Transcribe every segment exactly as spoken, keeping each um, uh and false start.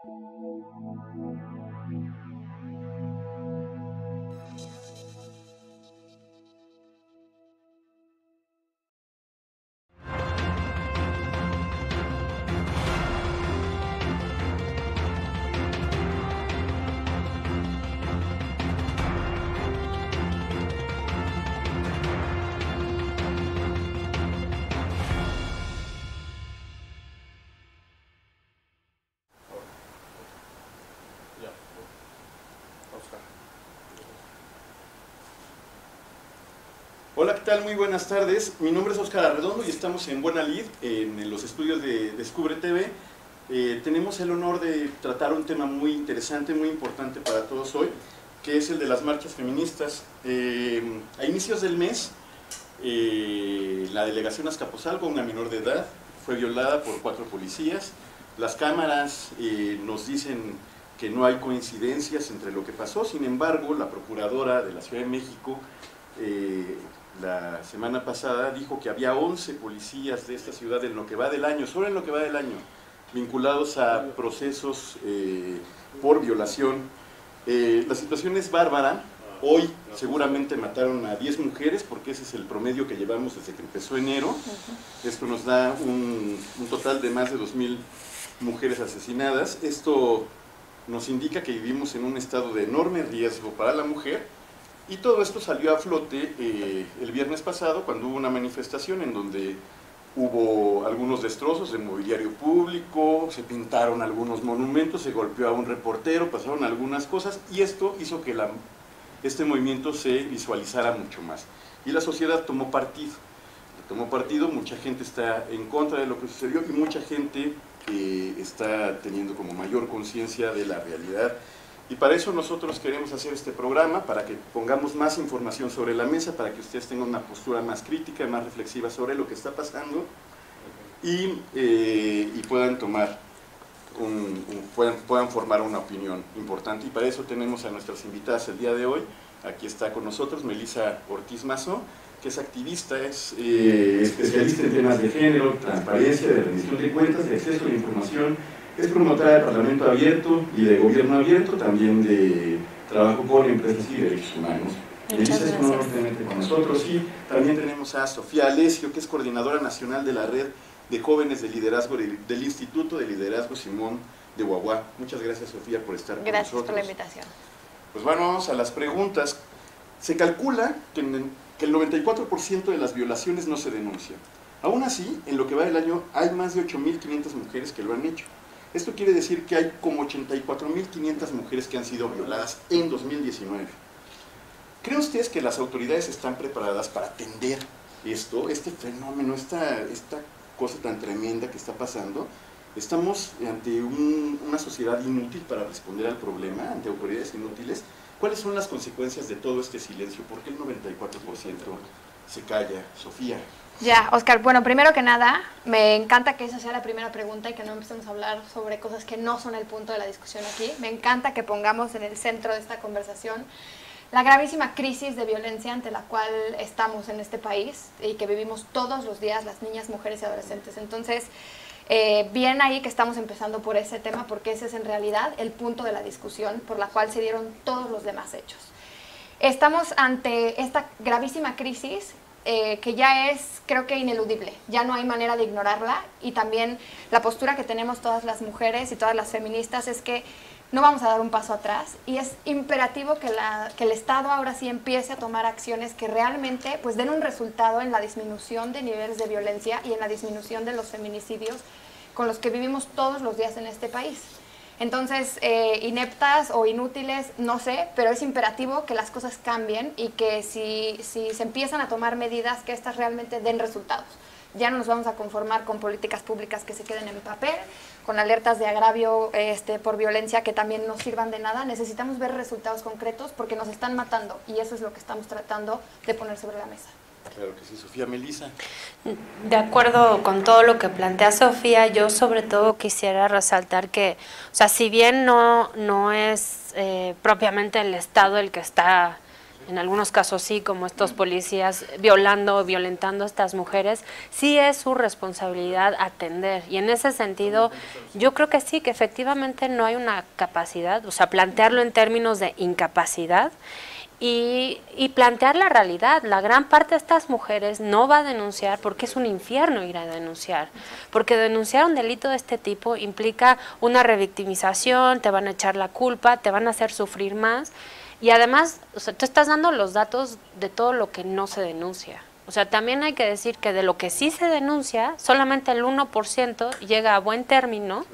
Hola, ¿qué tal? Muy buenas tardes. Mi nombre es Óscar Arredondo y estamos en Buena Lid, en los estudios de Descubre T V. Eh, tenemos el honor de tratar un tema muy interesante, muy importante para todos hoy, que es el de las marchas feministas. Eh, a inicios del mes, eh, la delegación Azcapotzalco, una menor de edad, fue violada por cuatro policías. Las cámaras eh, nos dicen que no hay coincidencias entre lo que pasó. Sin embargo, la procuradora de la Ciudad de México eh, la semana pasada dijo que había once policías de esta ciudad en lo que va del año, solo en lo que va del año, vinculados a procesos eh, por violación. Eh, la situación es bárbara. Hoy seguramente mataron a diez mujeres, porque ese es el promedio que llevamos desde que empezó enero. Esto nos da un, un total de más de dos mil mujeres asesinadas. Esto nos indica que vivimos en un estado de enorme riesgo para la mujer. Y todo esto salió a flote eh, el viernes pasado, cuando hubo una manifestación en donde hubo algunos destrozos de mobiliario público, se pintaron algunos monumentos, se golpeó a un reportero, pasaron algunas cosas, y esto hizo que la, este movimiento se visualizara mucho más. Y la sociedad tomó partido, tomó partido, mucha gente está en contra de lo que sucedió y mucha gente eh, está teniendo como mayor conciencia de la realidad. Y para eso nosotros queremos hacer este programa, para que pongamos más información sobre la mesa, para que ustedes tengan una postura más crítica, más reflexiva sobre lo que está pasando y, eh, y puedan tomar, un, un, puedan, puedan formar una opinión importante. Y para eso tenemos a nuestras invitadas el día de hoy. Aquí está con nosotros Melissa Ortiz Mazo, que es activista, es eh, especialista en temas de género, transparencia, de rendición de cuentas, de acceso a la información. Es promotora de Parlamento Abierto y de Gobierno Abierto, también de trabajo con empresas y derechos humanos. Melissa es un honor tenerte con nosotros. Y también tenemos a Sofía Alessio, que es coordinadora nacional de la Red de Jóvenes de Liderazgo del Instituto de Liderazgo Simón de Uaguá. Muchas gracias, Sofía, por estar con gracias nosotros. Gracias por la invitación. Pues vamos a las preguntas. Se calcula que, en, que el noventa y cuatro por ciento de las violaciones no se denuncian. Aún así, en lo que va del año, hay más de ocho mil quinientas mujeres que lo han hecho. Esto quiere decir que hay como ochenta y cuatro mil quinientas mujeres que han sido violadas en dos mil diecinueve. ¿Creen ustedes que las autoridades están preparadas para atender esto, este fenómeno, esta, esta cosa tan tremenda que está pasando? Estamos ante un, una sociedad inútil para responder al problema, ante autoridades inútiles. ¿Cuáles son las consecuencias de todo este silencio? ¿Por qué el noventa y cuatro por ciento se calla? Sofía. Ya, Óscar, bueno, primero que nada, me encanta que esa sea la primera pregunta y que no empecemos a hablar sobre cosas que no son el punto de la discusión aquí. Me encanta que pongamos en el centro de esta conversación la gravísima crisis de violencia ante la cual estamos en este país y que vivimos todos los días las niñas, mujeres y adolescentes. Entonces, eh, bien ahí que estamos empezando por ese tema, porque ese es en realidad el punto de la discusión por la cual se dieron todos los demás hechos. Estamos ante esta gravísima crisis Eh, que ya es, creo que ineludible, ya no hay manera de ignorarla, y también la postura que tenemos todas las mujeres y todas las feministas es que no vamos a dar un paso atrás, y es imperativo que, la, que el Estado ahora sí empiece a tomar acciones que realmente pues den un resultado en la disminución de niveles de violencia y en la disminución de los feminicidios con los que vivimos todos los días en este país. Entonces, eh, ineptas o inútiles, no sé, pero es imperativo que las cosas cambien y que si, si se empiezan a tomar medidas, que estas realmente den resultados. Ya no nos vamos a conformar con políticas públicas que se queden en papel, con alertas de agravio este, por violencia que también no sirvan de nada. Necesitamos ver resultados concretos porque nos están matando, y eso es lo que estamos tratando de poner sobre la mesa. Claro que sí, Sofía. Melissa. De acuerdo con todo lo que plantea Sofía, yo sobre todo quisiera resaltar que, o sea, si bien no, no es eh, propiamente el Estado el que está en algunos casos sí, como estos policías violando o violentando a estas mujeres, sí es su responsabilidad atender. Y en ese sentido, yo creo que sí, que efectivamente no hay una capacidad, o sea, plantearlo en términos de incapacidad y, y plantear la realidad. La gran parte de estas mujeres no va a denunciar porque es un infierno ir a denunciar. Porque denunciar un delito de este tipo implica una revictimización, te van a echar la culpa, te van a hacer sufrir más. Y además, o sea, tú estás dando los datos de todo lo que no se denuncia. O sea, también hay que decir que de lo que sí se denuncia, solamente el uno por ciento llega a buen término,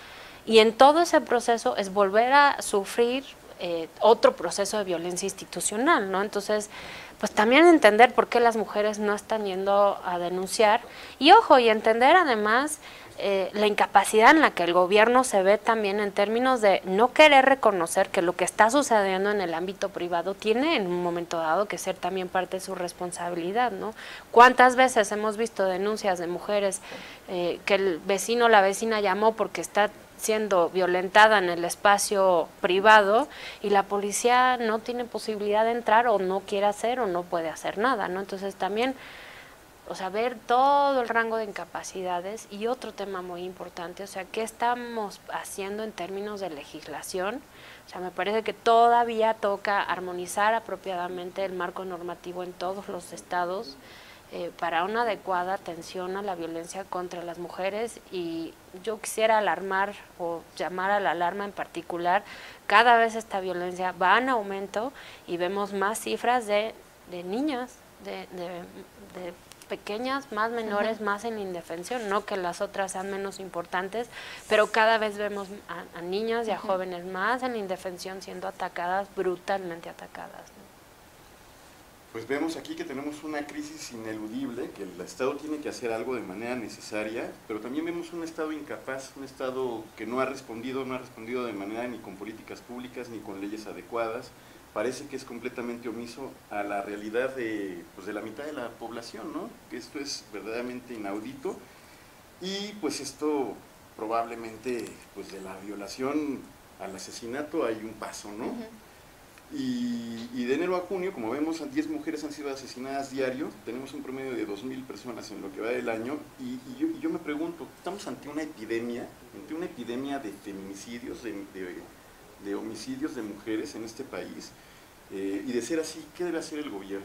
y en todo ese proceso es volver a sufrir eh, otro proceso de violencia institucional, ¿no? Entonces, pues también entender por qué las mujeres no están yendo a denunciar, y ojo, y entender además Eh, la incapacidad en la que el gobierno se ve también en términos de no querer reconocer que lo que está sucediendo en el ámbito privado tiene en un momento dado que ser también parte de su responsabilidad, ¿no? ¿Cuántas veces hemos visto denuncias de mujeres eh, que el vecino o la vecina llamó porque está siendo violentada en el espacio privado y la policía no tiene posibilidad de entrar o no quiere hacer o no puede hacer nada, ¿no? Entonces también, o sea, ver todo el rango de incapacidades. Y otro tema muy importante, o sea, ¿qué estamos haciendo en términos de legislación? O sea, me parece que todavía toca armonizar apropiadamente el marco normativo en todos los estados eh, para una adecuada atención a la violencia contra las mujeres. Y yo quisiera alarmar o llamar a la alarma en particular, cada vez esta violencia va en aumento y vemos más cifras de, de niñas, de, de, de pequeñas, más menores, uh-huh. más en indefensión, no que las otras sean menos importantes, pero cada vez vemos a, a niñas y a uh-huh. jóvenes más en indefensión siendo atacadas, brutalmente atacadas, ¿no? Pues vemos aquí que tenemos una crisis ineludible, que el Estado tiene que hacer algo de manera necesaria, pero también vemos un Estado incapaz, un Estado que no ha respondido, no ha respondido de manera ni con políticas públicas ni con leyes adecuadas. Parece que es completamente omiso a la realidad de, pues de la mitad de la población, ¿no? Que esto es verdaderamente inaudito, y pues esto probablemente, pues de la violación al asesinato hay un paso, ¿no? Uh-huh. y, y de enero a junio, como vemos, diez mujeres han sido asesinadas diario, tenemos un promedio de dos mil personas en lo que va del año, y, y, yo, y yo me pregunto, ¿estamos ante una epidemia, ante una epidemia de feminicidios, de, de de homicidios de mujeres en este país? Eh, y de ser así, ¿qué debe hacer el gobierno?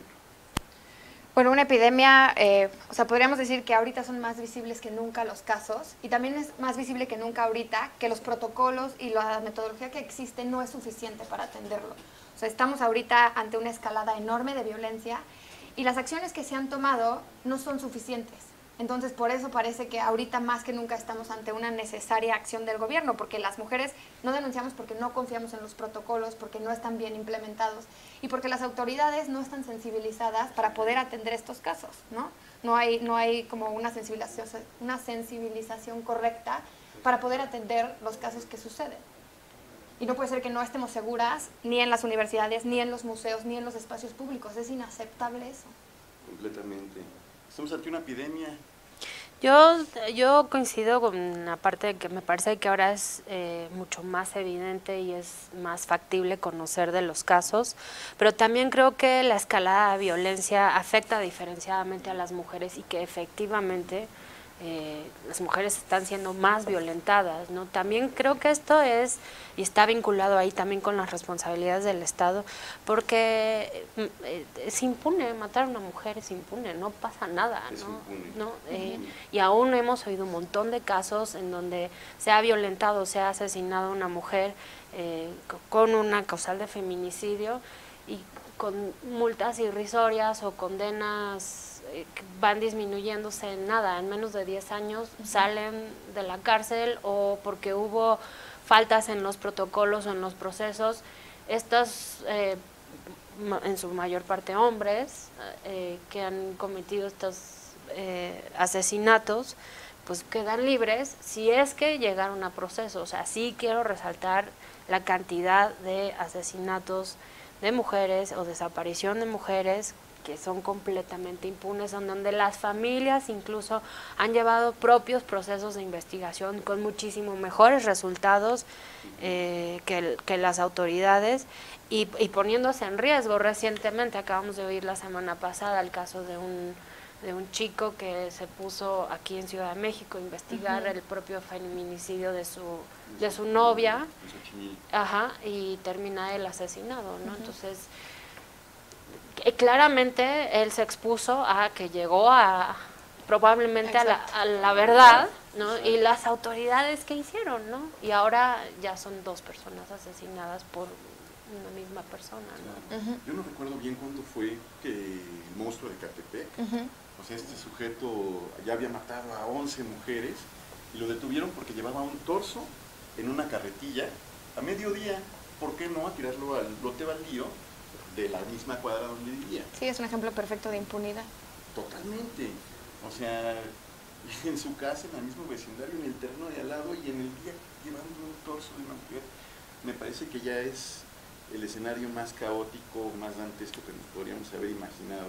Bueno, una epidemia, eh, o sea, podríamos decir que ahorita son más visibles que nunca los casos, y también es más visible que nunca ahorita que los protocolos y la metodología que existe no es suficiente para atenderlo. O sea, estamos ahorita ante una escalada enorme de violencia y las acciones que se han tomado no son suficientes. Entonces, por eso parece que ahorita más que nunca estamos ante una necesaria acción del gobierno, porque las mujeres no denunciamos porque no confiamos en los protocolos, porque no están bien implementados y porque las autoridades no están sensibilizadas para poder atender estos casos, ¿no? No hay, no hay como una sensibilización, una sensibilización correcta para poder atender los casos que suceden. Y no puede ser que no estemos seguras ni en las universidades, ni en los museos, ni en los espacios públicos. Es inaceptable eso. Completamente. Estamos ante una epidemia. Yo, yo coincido con la parte de que me parece que ahora es eh, mucho más evidente y es más factible conocer de los casos, pero también creo que la escalada de violencia afecta diferenciadamente a las mujeres y que efectivamente eh, las mujeres están siendo más violentadas, ¿no? También creo que esto es, y está vinculado ahí también con las responsabilidades del Estado, porque eh, es impune, matar a una mujer es impune, no pasa nada, es ¿no? Impune. ¿no? Eh, y aún hemos oído un montón de casos en donde se ha violentado, se ha asesinado a una mujer eh, con una causal de feminicidio y con multas irrisorias o condenas eh, que van disminuyéndose en nada, en menos de diez años uh-huh. salen de la cárcel, o porque hubo faltas en los protocolos o en los procesos. Estos, eh, en su mayor parte hombres, eh, que han cometido estos eh, asesinatos, pues quedan libres si es que llegaron a proceso. O sea, sí quiero resaltar la cantidad de asesinatos de mujeres o desaparición de mujeres que son completamente impunes, en donde las familias incluso han llevado propios procesos de investigación con muchísimo mejores resultados eh, que, el, que las autoridades y, y poniéndose en riesgo. Recientemente acabamos de oír la semana pasada el caso de un, de un chico que se puso aquí en Ciudad de México a investigar uh-huh. el propio feminicidio de su, de su novia, ajá, y termina él asesinado, ¿no? Uh-huh. Entonces, claramente él se expuso a que llegó a probablemente a la, a la verdad, ¿no? Y las autoridades, ¿qué hicieron, no? Y ahora ya son dos personas asesinadas por una misma persona, ¿no? Uh-huh. Yo no recuerdo bien cuándo fue que el monstruo de Catepec, uh-huh. o sea, este sujeto ya había matado a once mujeres y lo detuvieron porque llevaba un torso en una carretilla a mediodía. ¿Por qué no a tirarlo al lote baldío de la misma cuadra donde vivía? Sí, es un ejemplo perfecto de impunidad. Totalmente. O sea, en su casa, en el mismo vecindario, en el terreno de al lado y en el día llevando un torso de una mujer. Me parece que ya es el escenario más caótico, más dantesco que nos podríamos haber imaginado.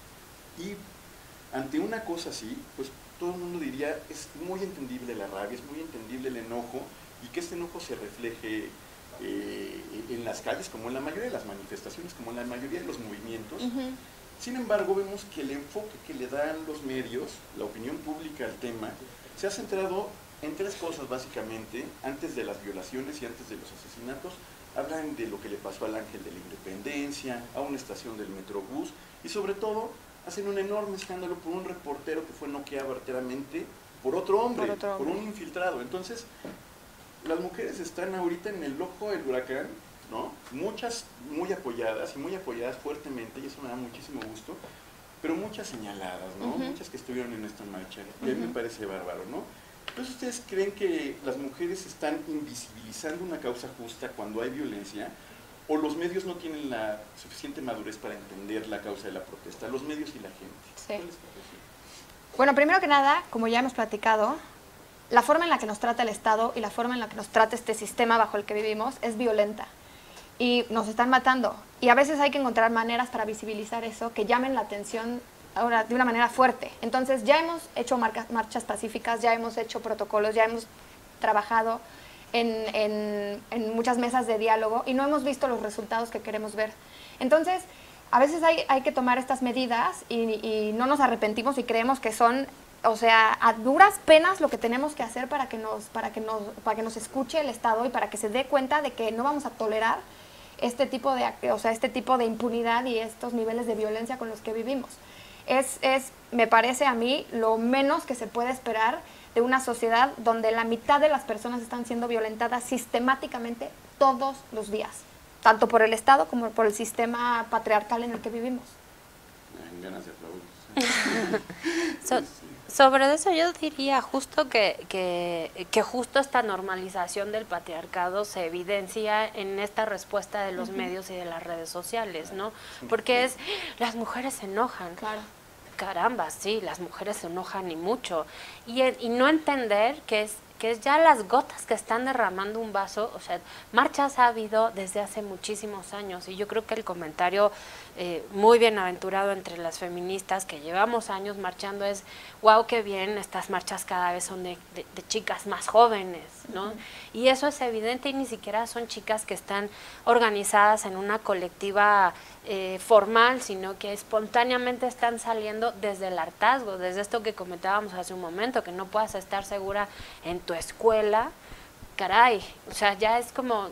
Y ante una cosa así, pues todo el mundo diría, es muy entendible la rabia, es muy entendible el enojo, y que este enojo se refleje Eh, en las calles, como en la mayoría de las manifestaciones, como en la mayoría de los movimientos. Uh-huh. Sin embargo, vemos que el enfoque que le dan los medios, la opinión pública al tema, se ha centrado en tres cosas básicamente. Antes de las violaciones y antes de los asesinatos, hablan de lo que le pasó al Ángel de la Independencia, a una estación del Metrobús, y sobre todo hacen un enorme escándalo por un reportero que fue noqueado arteramente por otro hombre, por, otro hombre. por un infiltrado. Entonces, las mujeres están ahorita en el ojo del huracán, ¿no? Muchas muy apoyadas, y muy apoyadas fuertemente, y eso me da muchísimo gusto, pero muchas señaladas, ¿no? Uh-huh. Muchas que estuvieron en esta marcha, y a mí me parece bárbaro, ¿no? Entonces, ¿ustedes creen que las mujeres están invisibilizando una causa justa cuando hay violencia, o los medios no tienen la suficiente madurez para entender la causa de la protesta, los medios y la gente? Sí. Bueno, primero que nada, como ya hemos platicado, la forma en la que nos trata el Estado y la forma en la que nos trata este sistema bajo el que vivimos es violenta y nos están matando, y a veces hay que encontrar maneras para visibilizar eso que llamen la atención ahora de una manera fuerte. Entonces ya hemos hecho marcas, marchas pacíficas, ya hemos hecho protocolos, ya hemos trabajado en, en, en muchas mesas de diálogo y no hemos visto los resultados que queremos ver. Entonces a veces hay, hay que tomar estas medidas y, y no nos arrepentimos y creemos que son, o sea, a duras penas lo que tenemos que hacer para que nos, para que nos, para que nos escuche el Estado y para que se dé cuenta de que no vamos a tolerar este tipo de, o sea, este tipo de impunidad y estos niveles de violencia con los que vivimos. Es, es, me parece a mí, lo menos que se puede esperar de una sociedad donde la mitad de las personas están siendo violentadas sistemáticamente todos los días, tanto por el Estado como por el sistema patriarcal en el que vivimos. Me dan ganas de aplaudir. so, Sobre eso yo diría justo que, que, que justo esta normalización del patriarcado se evidencia en esta respuesta de los uh-huh. medios y de las redes sociales, ¿no? Porque es, las mujeres se enojan. Claro. Caramba, sí, las mujeres se enojan y mucho. Y, y no entender que es, que es ya las gotas que están derramando un vaso. O sea, marchas ha habido desde hace muchísimos años, y yo creo que el comentario eh, muy bienaventurado entre las feministas que llevamos años marchando es, wow, qué bien, estas marchas cada vez son de, de, de chicas más jóvenes, ¿no? Uh-huh. Y eso es evidente, y ni siquiera son chicas que están organizadas en una colectiva eh, formal, sino que espontáneamente están saliendo desde el hartazgo, desde esto que comentábamos hace un momento, que no puedas estar segura en tu escuela. Caray, o sea, ya es como,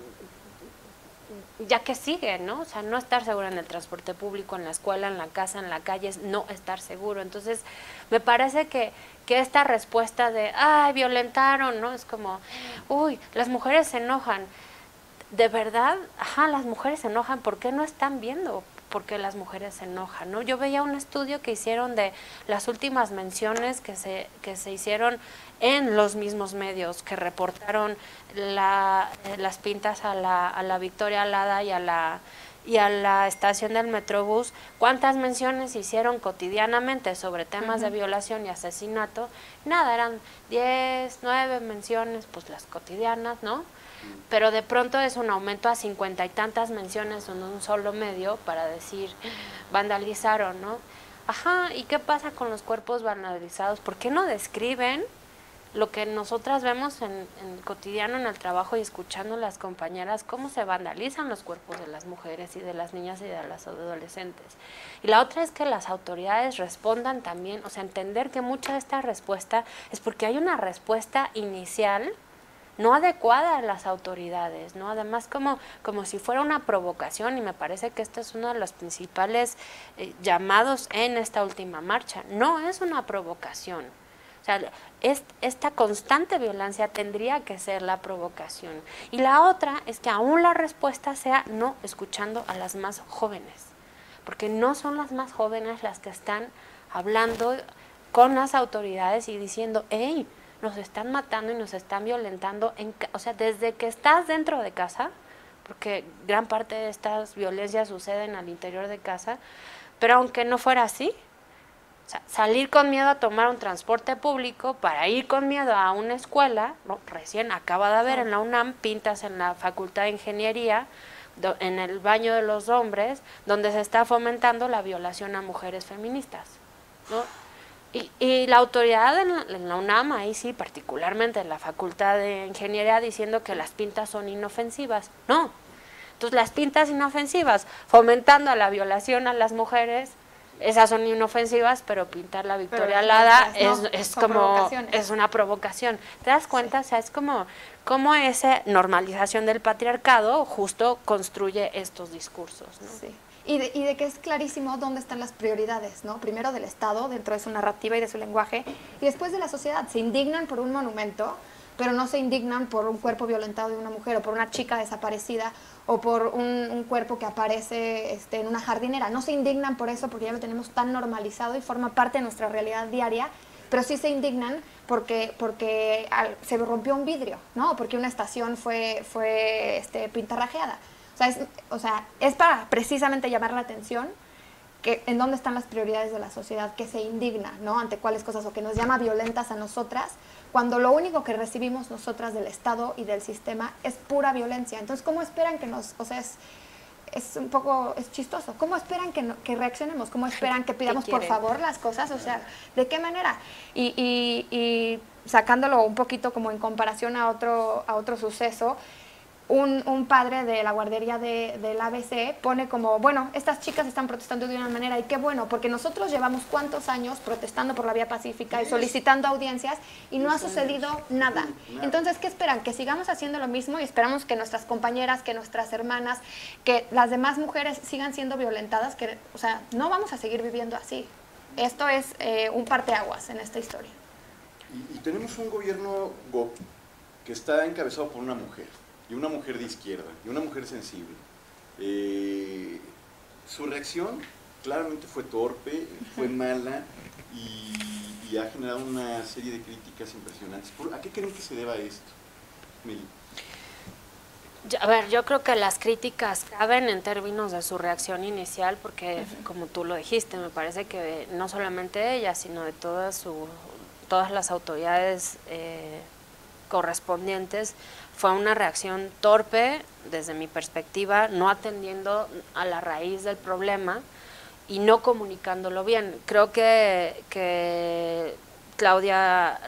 ya que sigue, ¿no? O sea, no estar segura en el transporte público, en la escuela, en la casa, en la calle, es no estar seguro. Entonces, me parece que, que esta respuesta de, ay, violentaron, ¿no? Es como, uy, las mujeres se enojan. De verdad, ajá, las mujeres se enojan, ¿por qué no están viendo por qué las mujeres se enojan, ¿no? Yo veía un estudio que hicieron de las últimas menciones que se, que se hicieron en los mismos medios, que reportaron la, eh, las pintas a la, a la Victoria Alada y a la, y a la estación del Metrobús, ¿cuántas menciones hicieron cotidianamente sobre temas uh-huh. de violación y asesinato? Nada, eran diez, nueve menciones, pues las cotidianas, ¿no? Pero de pronto es un aumento a cincuenta y tantas menciones en un solo medio para decir vandalizaron, ¿no? Ajá, ¿y qué pasa con los cuerpos vandalizados? ¿Por qué no describen lo que nosotras vemos en, en el cotidiano, en el trabajo y escuchando a las compañeras, cómo se vandalizan los cuerpos de las mujeres y de las niñas y de las adolescentes? Y la otra es que las autoridades respondan también, o sea, entender que mucha de esta respuesta es porque hay una respuesta inicial no adecuada a las autoridades, ¿no? Además, como, como si fuera una provocación, y me parece que este es uno de los principales eh, llamados en esta última marcha. No es una provocación. O sea, es, esta constante violencia tendría que ser la provocación. Y la otra es que aún la respuesta sea no escuchando a las más jóvenes, porque no son las más jóvenes las que están hablando con las autoridades y diciendo, hey, nos están matando y nos están violentando, en, o sea, desde que estás dentro de casa, porque gran parte de estas violencias suceden al interior de casa, pero aunque no fuera así, o sea, salir con miedo a tomar un transporte público para ir con miedo a una escuela, ¿no? Recién acaba de haber en la UNAM pintas en la Facultad de Ingeniería, do, en el baño de los hombres, donde se está fomentando la violación a mujeres feministas, ¿no? Y, y la autoridad en la, en la UNAM, ahí sí, particularmente en la Facultad de Ingeniería, diciendo que las pintas son inofensivas. No. Entonces, las pintas inofensivas, fomentando la violación a las mujeres, esas son inofensivas, pero pintar la Victoria Alada no, es, es como, es una provocación. ¿Te das cuenta? Sí. O sea, es como, como esa normalización del patriarcado justo construye estos discursos, ¿no? Sí. Y de, y de que es clarísimo dónde están las prioridades, ¿no? Primero del Estado, dentro de su narrativa y de su lenguaje, y después de la sociedad. Se indignan por un monumento, pero no se indignan por un cuerpo violentado de una mujer, o por una chica desaparecida, o por un, un cuerpo que aparece este, en una jardinera. No se indignan por eso, porque ya lo tenemos tan normalizado y forma parte de nuestra realidad diaria, pero sí se indignan porque, porque al, se rompió un vidrio, ¿no? Porque una estación fue, fue este, pintarrajeada. O sea, es, o sea, es para precisamente llamar la atención que en dónde están las prioridades de la sociedad, que se indigna, ¿no? Ante cuáles cosas, o que nos llama violentas a nosotras, cuando lo único que recibimos nosotras del Estado y del sistema es pura violencia. Entonces, ¿cómo esperan que nos, o sea, es, es un poco, es chistoso, ¿cómo esperan que, no, que reaccionemos? ¿Cómo esperan que pidamos por favor las cosas? O sea, ¿de qué manera? Y, y, y sacándolo un poquito como en comparación a otro, a otro suceso, Un, un padre de la guardería de, del A B C pone como, bueno, estas chicas están protestando de una manera, y qué bueno, porque nosotros llevamos cuántos años protestando por la vía pacífica y solicitando audiencias y no ha sucedido nada. Entonces, ¿qué esperan? Que sigamos haciendo lo mismo y esperamos que nuestras compañeras, que nuestras hermanas, que las demás mujeres sigan siendo violentadas, que, o sea, no vamos a seguir viviendo así. Esto es eh, un parteaguas en esta historia. Y, y tenemos un gobierno go que está encabezado por una mujer. Y una mujer de izquierda, y una mujer sensible. Eh, su reacción claramente fue torpe, fue mala, y, y ha generado una serie de críticas impresionantes. ¿A qué creen que se deba esto, Meli? A ver, yo creo que las críticas caben en términos de su reacción inicial, porque uh-huh. como tú lo dijiste, me parece que no solamente ella, sino de todas, su, todas las autoridades eh, correspondientes, fue una reacción torpe, desde mi perspectiva, no atendiendo a la raíz del problema y no comunicándolo bien. Creo que, que Claudia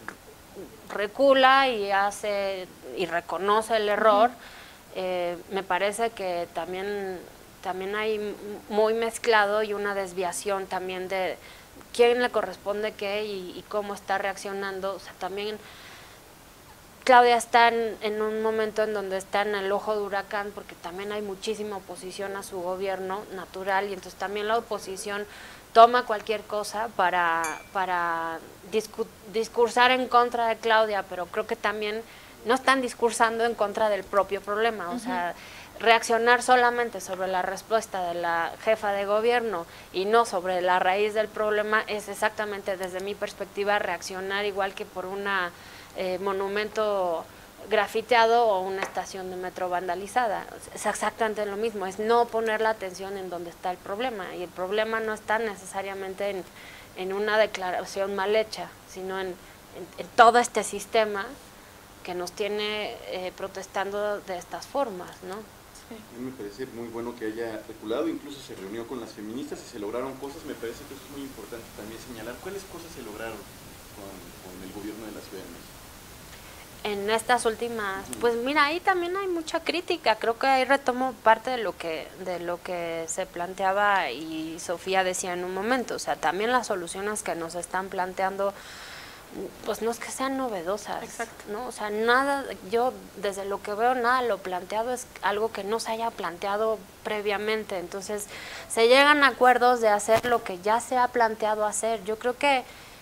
recula y hace y reconoce el error. Uh-huh. eh, me parece que también, también hay muy mezclado y una desviación también de quién le corresponde qué y, y cómo está reaccionando. O sea, también Claudia está en, en un momento en donde está en el ojo de huracán, porque también hay muchísima oposición a su gobierno natural, y entonces también la oposición toma cualquier cosa para, para discu discursar en contra de Claudia, pero creo que también no están discursando en contra del propio problema. O uh-huh. sea, reaccionar solamente sobre la respuesta de la jefa de gobierno y no sobre la raíz del problema es exactamente, desde mi perspectiva, reaccionar igual que por una... Eh, monumento grafiteado o una estación de metro vandalizada. Es exactamente lo mismo, es no poner la atención en donde está el problema, y el problema no está necesariamente en, en una declaración mal hecha, sino en, en, en todo este sistema que nos tiene eh, protestando de estas formas, ¿no? Sí. A mí me parece muy bueno que haya reculado, incluso se reunió con las feministas y se lograron cosas. Me parece que eso es muy importante también señalar. ¿Cuáles cosas se lograron con, con el gobierno de la Ciudad de México? En estas últimas, pues mira, ahí también hay mucha crítica. Creo que ahí retomo parte de lo que de lo que se planteaba y Sofía decía en un momento. O sea, también las soluciones que nos están planteando, pues no es que sean novedosas. Exacto. ¿No? O sea, nada, yo desde lo que veo, nada lo planteado es algo que no se haya planteado previamente. Entonces, se llegan a acuerdos de hacer lo que ya se ha planteado hacer. Yo creo que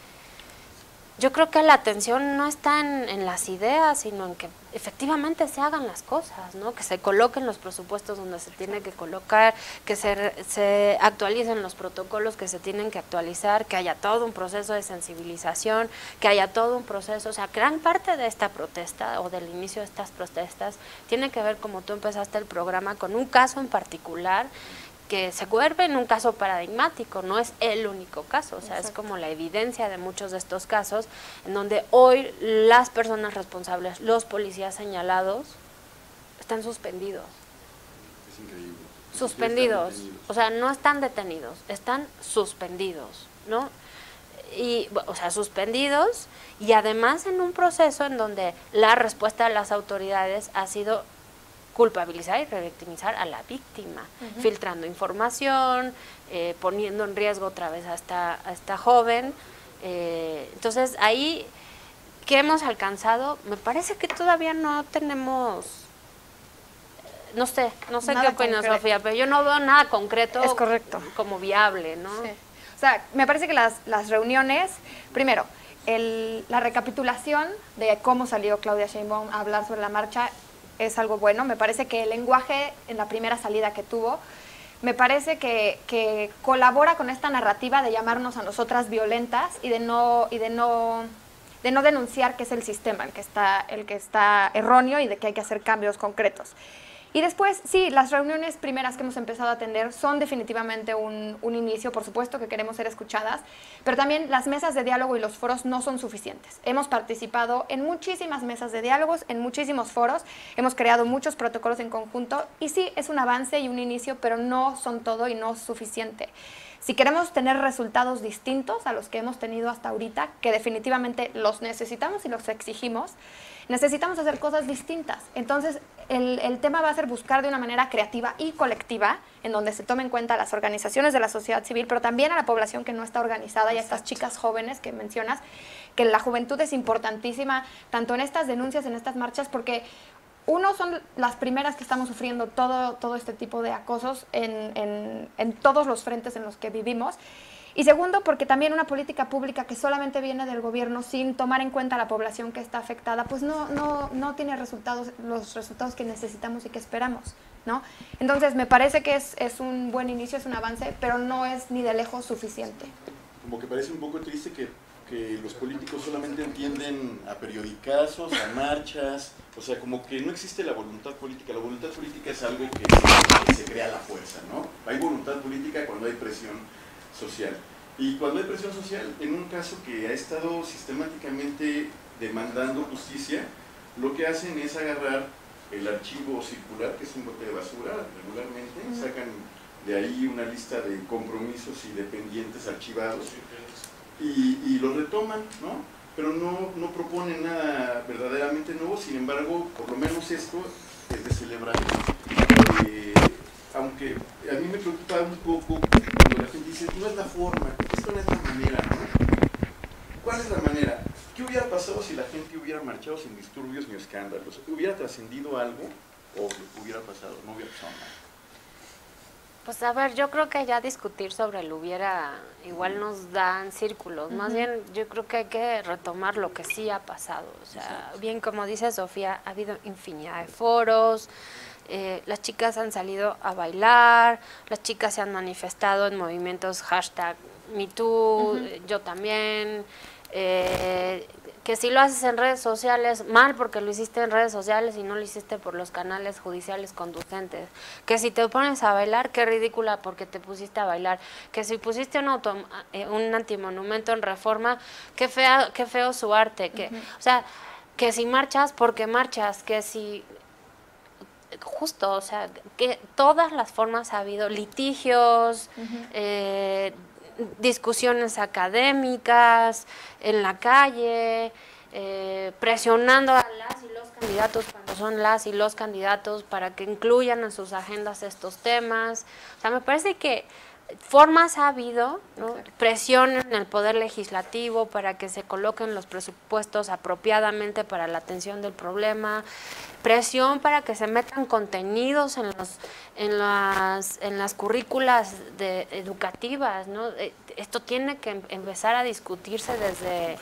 Yo creo que la atención no está en, en las ideas, sino en que efectivamente se hagan las cosas, ¿no? Que se coloquen los presupuestos donde se tiene que colocar, que se, se actualicen los protocolos que se tienen que actualizar, que haya todo un proceso de sensibilización, que haya todo un proceso. O sea, gran parte de esta protesta o del inicio de estas protestas tiene que ver, como tú empezaste el programa, con un caso en particular que se vuelve en un caso paradigmático, no es el único caso, o sea, Exacto. es como la evidencia de muchos de estos casos, en donde hoy las personas responsables, los policías señalados, están suspendidos. Es increíble. Suspendidos, o sea, no están detenidos, están suspendidos, ¿no? Y, o sea, suspendidos, y además en un proceso en donde la respuesta de las autoridades ha sido culpabilizar y revictimizar a la víctima, uh-huh. filtrando información, eh, poniendo en riesgo otra vez a esta, a esta joven. Eh, entonces, ahí, ¿qué hemos alcanzado? Me parece que todavía no tenemos, no sé, no sé nada qué opinas, Sofía, pero yo no veo nada concreto. Es correcto. Como viable, ¿no? Sí. O sea, me parece que las, las reuniones, primero, el, la recapitulación de cómo salió Claudia Sheinbaum a hablar sobre la marcha es algo bueno. Me parece que el lenguaje en la primera salida que tuvo, me parece que, que colabora con esta narrativa de llamarnos a nosotras violentas y de no, y de no, de no denunciar que es el sistema el que está, el que está erróneo y de que hay que hacer cambios concretos. Y después, sí, las reuniones primeras que hemos empezado a atender son definitivamente un, un inicio, por supuesto que queremos ser escuchadas, pero también las mesas de diálogo y los foros no son suficientes. Hemos participado en muchísimas mesas de diálogos, en muchísimos foros, hemos creado muchos protocolos en conjunto y sí, es un avance y un inicio, pero no son todo y no es suficiente. Si queremos tener resultados distintos a los que hemos tenido hasta ahorita, que definitivamente los necesitamos y los exigimos, necesitamos hacer cosas distintas. Entonces, el, el tema va a ser buscar de una manera creativa y colectiva, en donde se tomen en cuenta a las organizaciones de la sociedad civil, pero también a la población que no está organizada y a estas chicas jóvenes que mencionas, que la juventud es importantísima, tanto en estas denuncias, en estas marchas, porque uno, son las primeras que estamos sufriendo todo, todo este tipo de acosos en, en, en todos los frentes en los que vivimos. Y segundo, porque también una política pública que solamente viene del gobierno sin tomar en cuenta a la población que está afectada, pues no, no, no tiene resultados, los resultados que necesitamos y que esperamos, ¿no? Entonces, me parece que es, es un buen inicio, es un avance, pero no es ni de lejos suficiente. Como que parece un poco triste que, que los políticos solamente entienden a periodicazos, a marchas, o sea, como que no existe la voluntad política. La voluntad política es algo que se, que se crea a la fuerza, ¿no? Hay voluntad política cuando hay presión social. Y cuando hay presión social, en un caso que ha estado sistemáticamente demandando justicia, lo que hacen es agarrar el archivo circular, que es un bote de basura regularmente, uh-huh. sacan de ahí una lista de compromisos y de pendientes archivados y, y lo retoman, ¿no? Pero no, no proponen nada verdaderamente nuevo. Sin embargo, por lo menos esto es de celebrar. Eh, aunque a mí me preocupa un poco cuando la gente dice, no es la forma, esto no es la manera, ¿no? ¿Cuál es la manera? ¿Qué hubiera pasado si la gente hubiera marchado sin disturbios ni escándalos? ¿Hubiera trascendido algo o hubiera pasado? No hubiera pasado nada. Pues a ver, yo creo que ya discutir sobre el hubiera igual nos dan círculos. Uh-huh. Más bien, yo creo que hay que retomar lo que sí ha pasado. O sea, Exacto. bien como dice Sofía, ha habido infinidad de foros. Eh, las chicas han salido a bailar, las chicas se han manifestado en movimientos hashtag MeToo, uh-huh. yo también, eh, que si lo haces en redes sociales, mal porque lo hiciste en redes sociales y no lo hiciste por los canales judiciales conducentes, que si te pones a bailar, qué ridícula porque te pusiste a bailar, que si pusiste un, auto, eh, un antimonumento en Reforma, qué, fea, qué feo su arte, que, uh-huh. o sea, que si marchas, porque marchas, que si... Justo, o sea, que todas las formas ha habido, litigios, uh-huh. eh, discusiones académicas, en la calle, eh, presionando a las y los candidatos cuando son las y los candidatos para que incluyan en sus agendas estos temas. O sea, me parece que formas ha habido, ¿no? Presión en el Poder Legislativo para que se coloquen los presupuestos apropiadamente para la atención del problema, presión para que se metan contenidos en los en las en las currículas de, educativas, ¿no? Esto tiene que empezar a discutirse desde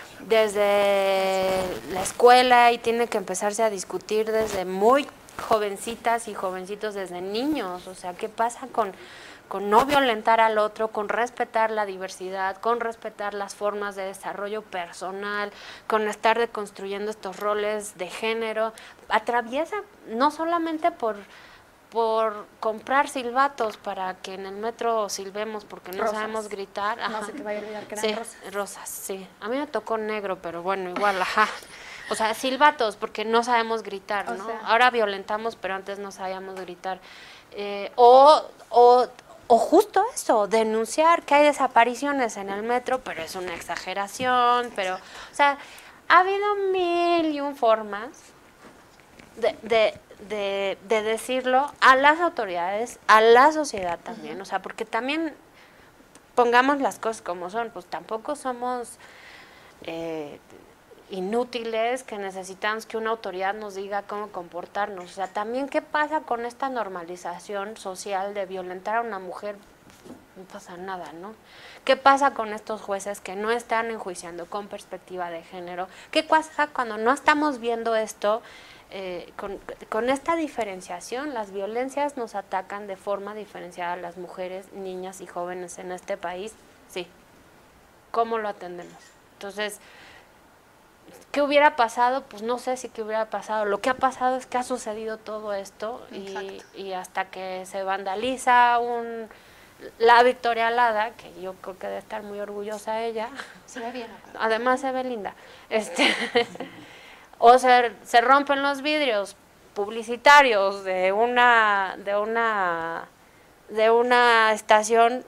desde la escuela y tiene que empezarse a discutir desde muy jovencitas y jovencitos, desde niños. O sea, ¿qué pasa con con no violentar al otro, con respetar la diversidad, con respetar las formas de desarrollo personal, con estar deconstruyendo estos roles de género? Atraviesa no solamente por, por comprar silbatos para que en el metro silbemos porque no rosas. Sabemos gritar. Ajá. No se te vaya a olvidar que eran sí, rosas. Rosas, sí. A mí me tocó negro, pero bueno, igual, ajá. O sea, silbatos porque no sabemos gritar, ¿no? O sea, ahora violentamos, pero antes no sabíamos gritar. Eh, o... o O justo eso, denunciar que hay desapariciones en el metro, pero es una exageración, pero, o sea, ha habido mil y un formas de, de, de, de decirlo a las autoridades, a la sociedad también, uh-huh. o sea, porque también pongamos las cosas como son, pues tampoco somos eh, inútiles que necesitamos que una autoridad nos diga cómo comportarnos. O sea, también qué pasa con esta normalización social de violentar a una mujer, no pasa nada, ¿no? ¿Qué pasa con estos jueces que no están enjuiciando con perspectiva de género? ¿Qué pasa cuando no estamos viendo esto eh, con, con esta diferenciación? Las violencias nos atacan de forma diferenciada a las mujeres, niñas y jóvenes en este país, sí. ¿Cómo lo atendemos? Entonces, ¿qué hubiera pasado? Pues no sé si qué hubiera pasado. Lo que ha pasado es que ha sucedido todo esto y, y hasta que se vandaliza un la Victoria Alada, que yo creo que debe estar muy orgullosa ella. Se ve bien. Además se ve linda. Este, o se, se rompen los vidrios publicitarios de una de una de una estación.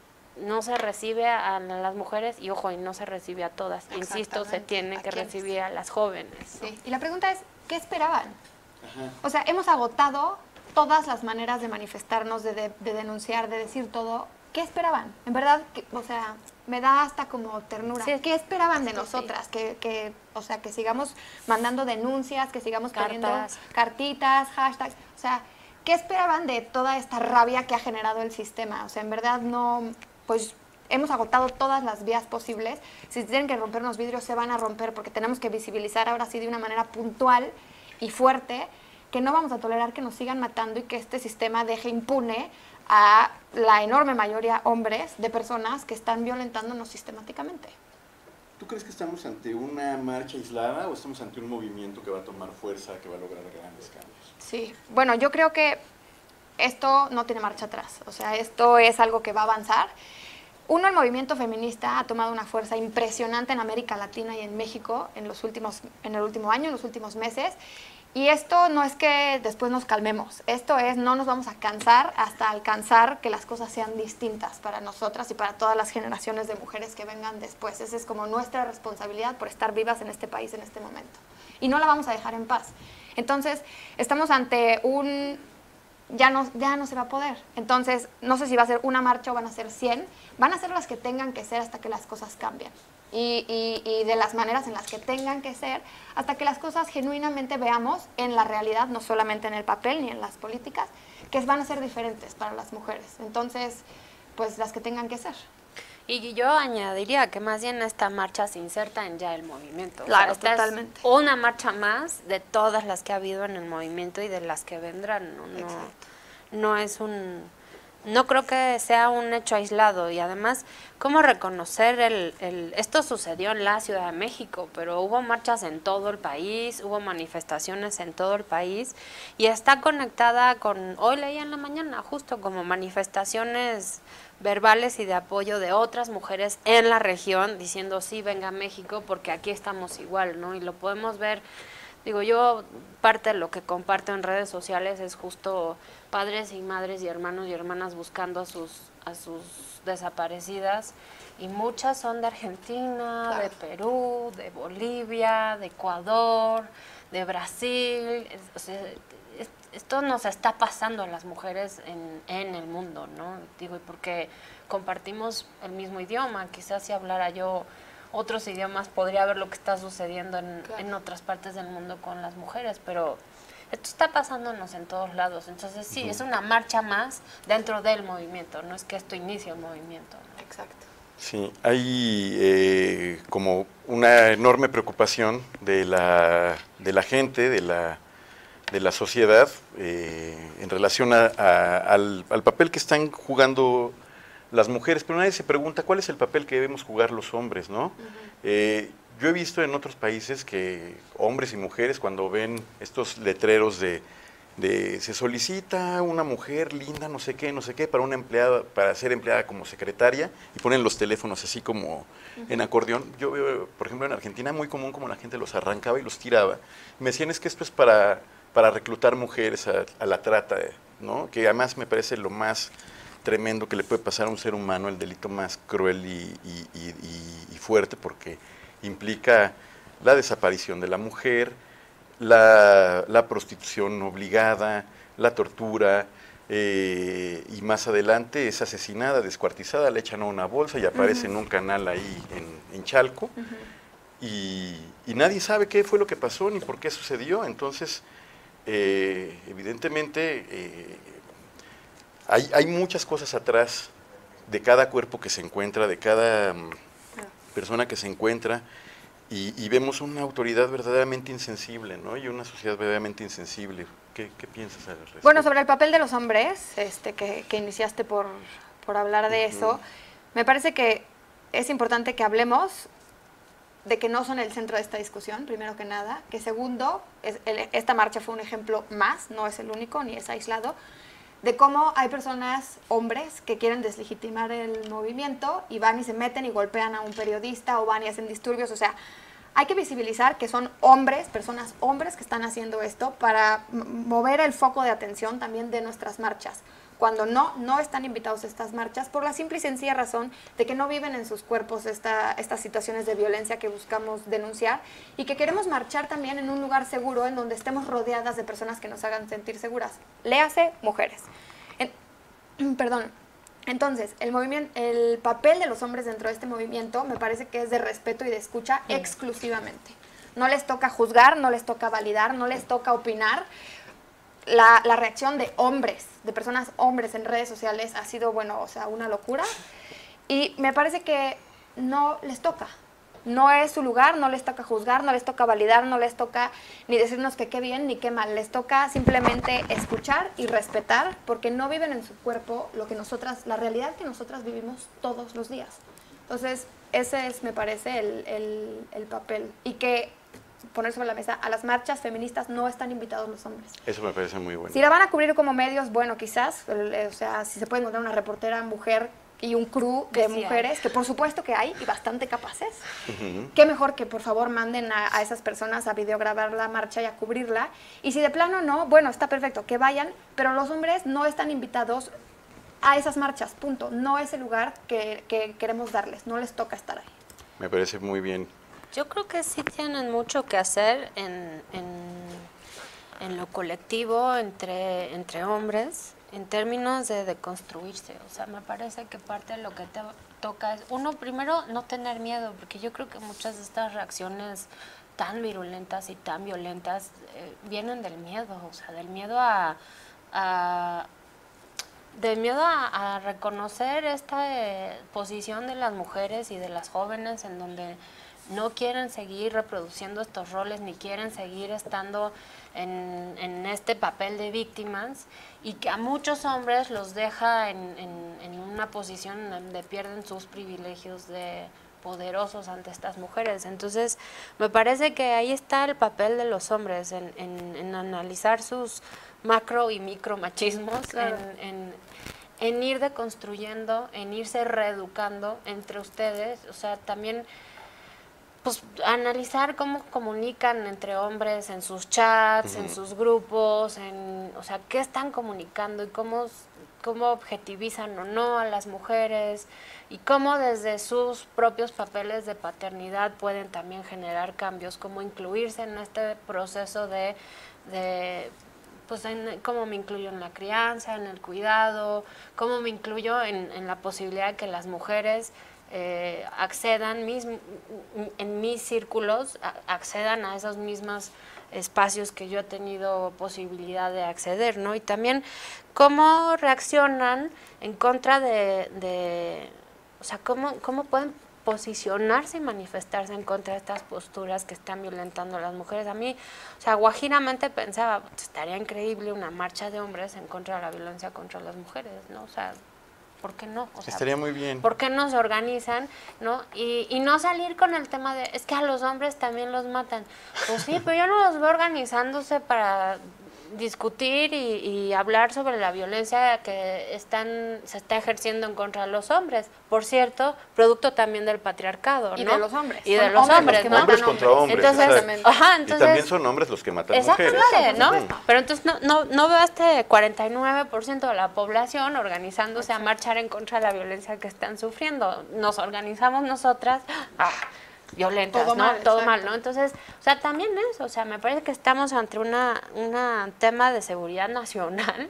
No se recibe a las mujeres y, ojo, y no se recibe a todas. Insisto, se tiene que recibir a las jóvenes. ¿No? Sí. Y la pregunta es, ¿qué esperaban? Ajá. O sea, hemos agotado todas las maneras de manifestarnos, de, de, de denunciar, de decir todo. ¿Qué esperaban? En verdad, que, o sea, me da hasta como ternura. Sí. ¿Qué esperaban de nosotras? Sí. Que, que, o sea, que sigamos mandando denuncias, que sigamos poniendo cartitas, hashtags. O sea, ¿qué esperaban de toda esta rabia que ha generado el sistema? O sea, en verdad no... Pues hemos agotado todas las vías posibles. Si tienen que romper los vidrios, se van a romper porque tenemos que visibilizar ahora sí de una manera puntual y fuerte que no vamos a tolerar que nos sigan matando y que este sistema deje impune a la enorme mayoría hombres de personas que están violentándonos sistemáticamente. ¿Tú crees que estamos ante una marcha aislada o estamos ante un movimiento que va a tomar fuerza, que va a lograr grandes cambios? Sí, bueno, yo creo que esto no tiene marcha atrás, o sea, esto es algo que va a avanzar. Uno, el movimiento feminista ha tomado una fuerza impresionante en América Latina y en México en, los últimos, en el último año, en los últimos meses, y esto no es que después nos calmemos, esto es no nos vamos a cansar hasta alcanzar que las cosas sean distintas para nosotras y para todas las generaciones de mujeres que vengan después. Esa es como nuestra responsabilidad por estar vivas en este país en este momento, y no la vamos a dejar en paz. Entonces, estamos ante un... Ya no, ya no se va a poder. Entonces, no sé si va a ser una marcha o van a ser cien. Van a ser las que tengan que ser hasta que las cosas cambien. Y, y, y de las maneras en las que tengan que ser, hasta que las cosas genuinamente veamos en la realidad, no solamente en el papel ni en las políticas, que van a ser diferentes para las mujeres. Entonces, pues las que tengan que ser. Y yo añadiría que más bien esta marcha se inserta en ya el movimiento. Claro, o sea, esta totalmente. Es una marcha más de todas las que ha habido en el movimiento y de las que vendrán. No, no, no es un no creo que sea un hecho aislado y además, ¿cómo reconocer el, el... Esto sucedió en la Ciudad de México, pero hubo marchas en todo el país, hubo manifestaciones en todo el país y está conectada con, hoy leí en la mañana, justo como manifestaciones verbales y de apoyo de otras mujeres en la región diciendo sí, venga a México porque aquí estamos igual, ¿no? Y lo podemos ver. Digo, yo parte de lo que comparto en redes sociales es justo padres y madres y hermanos y hermanas buscando a sus a sus desaparecidas y muchas son de Argentina, claro, de Perú, de Bolivia, de Ecuador, de Brasil. Es, o sea, es, esto nos está pasando a las mujeres en, en el mundo, ¿no? Digo, y porque compartimos el mismo idioma, quizás si hablara yo otros idiomas podría ver lo que está sucediendo en, claro, en otras partes del mundo con las mujeres, pero esto está pasándonos en todos lados. Entonces sí, uh-huh, es una marcha más dentro del movimiento, no es que esto inicie un movimiento, ¿no? Exacto. Sí, hay eh, como una enorme preocupación de la, de la gente, de la, de la sociedad, eh, en relación a, a, al, al papel que están jugando las mujeres, pero nadie se pregunta cuál es el papel que debemos jugar los hombres, ¿no? Uh-huh. eh, yo he visto en otros países que hombres y mujeres cuando ven estos letreros de, de se solicita una mujer linda, no sé qué, no sé qué, para una empleada, para ser empleada como secretaria, y ponen los teléfonos así como uh-huh, en acordeón. Yo veo, por ejemplo, en Argentina muy común como la gente los arrancaba y los tiraba. Me decían es que esto es para, para reclutar mujeres a, a la trata, ¿no? Que además me parece lo más tremendo que le puede pasar a un ser humano, el delito más cruel y, y, y, y fuerte, porque implica la desaparición de la mujer, la, la prostitución obligada, la tortura, eh, y más adelante es asesinada, descuartizada, le echan a una bolsa y aparece uh-huh, en un canal ahí en, en Chalco, uh-huh, y, y nadie sabe qué fue lo que pasó ni por qué sucedió. Entonces, eh, evidentemente, eh, Hay, hay muchas cosas atrás de cada cuerpo que se encuentra, de cada um, persona que se encuentra, y, y vemos una autoridad verdaderamente insensible, ¿no? Y una sociedad verdaderamente insensible. ¿Qué, qué piensas al respecto? Bueno, sobre el papel de los hombres, este, que, que iniciaste por, por hablar de uh-huh, eso, me parece que es importante que hablemos de que no son el centro de esta discusión, primero que nada, que segundo, es el, esta marcha fue un ejemplo más, no es el único, ni es aislado, de cómo hay personas, hombres, que quieren deslegitimar el movimiento y van y se meten y golpean a un periodista o van y hacen disturbios. O sea, hay que visibilizar que son hombres, personas hombres que están haciendo esto para mover el foco de atención también de nuestras marchas. Cuando no, no están invitados a estas marchas por la simple y sencilla razón de que no viven en sus cuerpos esta, estas situaciones de violencia que buscamos denunciar y que queremos marchar también en un lugar seguro en donde estemos rodeadas de personas que nos hagan sentir seguras. Léase, mujeres. En, perdón. Entonces, el, movimiento, el papel de los hombres dentro de este movimiento me parece que es de respeto y de escucha sí, exclusivamente. No les toca juzgar, no les toca validar, no les toca opinar. La, la reacción de hombres, de personas hombres en redes sociales ha sido, bueno, o sea, una locura. Y me parece que no les toca. No es su lugar, no les toca juzgar, no les toca validar, no les toca ni decirnos que qué bien ni qué mal. Les toca simplemente escuchar y respetar porque no viven en su cuerpo lo que nosotras, la realidad que nosotras vivimos todos los días. Entonces, ese es, me parece, el, el, el papel. Y que poner sobre la mesa, a las marchas feministas no están invitados los hombres. Eso me parece muy bueno. Si la van a cubrir como medios, bueno, quizás, o sea, si se puede encontrar una reportera mujer y un crew de sí, mujeres, hay. Que por supuesto que hay, y bastante capaces. Uh-huh. Qué mejor que por favor manden a, a esas personas a videograbar la marcha y a cubrirla. Y si de plano no, bueno, está perfecto, que vayan, pero los hombres no están invitados a esas marchas, punto. No es el lugar que, que queremos darles, no les toca estar ahí. Me parece muy bien. Yo creo que sí tienen mucho que hacer en, en, en lo colectivo entre, entre hombres, en términos de deconstruirse. O sea, me parece que parte de lo que te toca es, uno, primero, no tener miedo, porque yo creo que muchas de estas reacciones tan virulentas y tan violentas eh, vienen del miedo, o sea, del miedo a... a del miedo a, a reconocer esta eh, posición de las mujeres y de las jóvenes en donde no quieren seguir reproduciendo estos roles ni quieren seguir estando en, en este papel de víctimas, y que a muchos hombres los deja en, en, en una posición donde pierden sus privilegios de poderosos ante estas mujeres. Entonces me parece que ahí está el papel de los hombres en, en, en analizar sus macro y micro machismos, claro. en, en, en ir deconstruyendo, en irse reeducando entre ustedes, o sea, también pues analizar cómo comunican entre hombres en sus chats, uh-huh. en sus grupos, en, o sea, qué están comunicando y cómo, cómo objetivizan o no a las mujeres, y cómo desde sus propios papeles de paternidad pueden también generar cambios, cómo incluirse en este proceso de, de pues en, cómo me incluyo en la crianza, en el cuidado, cómo me incluyo en, en la posibilidad de que las mujeres Eh, accedan mis, en mis círculos, a, accedan a esos mismos espacios que yo he tenido posibilidad de acceder, ¿no? Y también cómo reaccionan en contra de, de o sea, cómo, cómo pueden posicionarse y manifestarse en contra de estas posturas que están violentando a las mujeres. A mí, o sea, guajiramente pensaba, pues, estaría increíble una marcha de hombres en contra de la violencia contra las mujeres, ¿no? O sea, ¿por qué no? O sea, estaría muy bien. ¿Por qué no se organizan, no? Y, y no salir con el tema de, es que a los hombres también los matan. Pues sí, pero yo no los veo organizándose para discutir y, y hablar sobre la violencia que están se está ejerciendo en contra de los hombres. Por cierto, producto también del patriarcado, ¿no? Y de los hombres. Y de los hombres, ¿no? Hombres contra hombres. Entonces, ajá, entonces, y también son hombres los que matan mujeres. Exactamente, ¿no? Uh-huh. Pero entonces no, no, no veo a este cuarenta y nueve por ciento de la población organizándose a marchar en contra de la violencia que están sufriendo. Nos organizamos nosotras, ah, violentas, todo ¿no? Mal, todo exacto. mal, ¿no? Entonces, o sea, también eso, o sea, me parece que estamos ante una, una tema de seguridad nacional,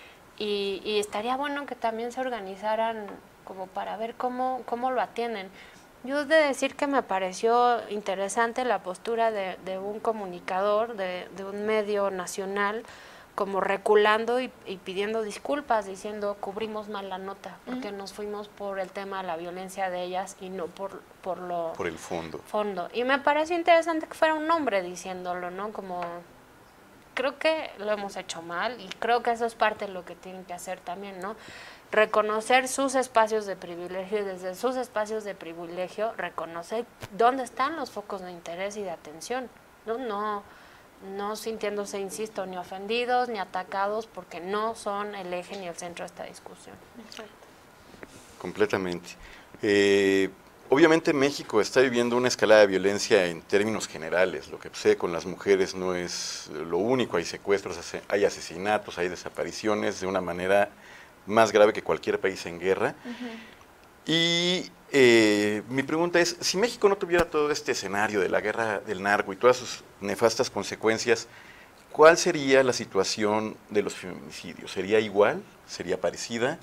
y, y estaría bueno que también se organizaran como para ver cómo, cómo lo atienden. Yo he de decir que me pareció interesante la postura de, de un comunicador de, de un medio nacional, como reculando y, y pidiendo disculpas, diciendo cubrimos mal la nota, porque uh-huh. nos fuimos por el tema de la violencia de ellas y no por, por lo... Por el fondo. fondo. Y me pareció interesante que fuera un hombre diciéndolo, ¿no? Como, creo que lo hemos hecho mal, y creo que eso es parte de lo que tienen que hacer también, ¿no? Reconocer sus espacios de privilegio, y desde sus espacios de privilegio reconocer dónde están los focos de interés y de atención, ¿no? No... no sintiéndose, insisto, ni ofendidos ni atacados, porque no son el eje ni el centro de esta discusión. Exacto. Completamente. Eh, obviamente México está viviendo una escalada de violencia en términos generales. Lo que sucede con las mujeres no es lo único, hay secuestros, hay asesinatos, hay desapariciones de una manera más grave que cualquier país en guerra. Uh-huh. Y eh, mi pregunta es, si México no tuviera todo este escenario de la guerra del narco y todas sus nefastas consecuencias, ¿cuál sería la situación de los feminicidios? ¿Sería igual? ¿Sería parecida?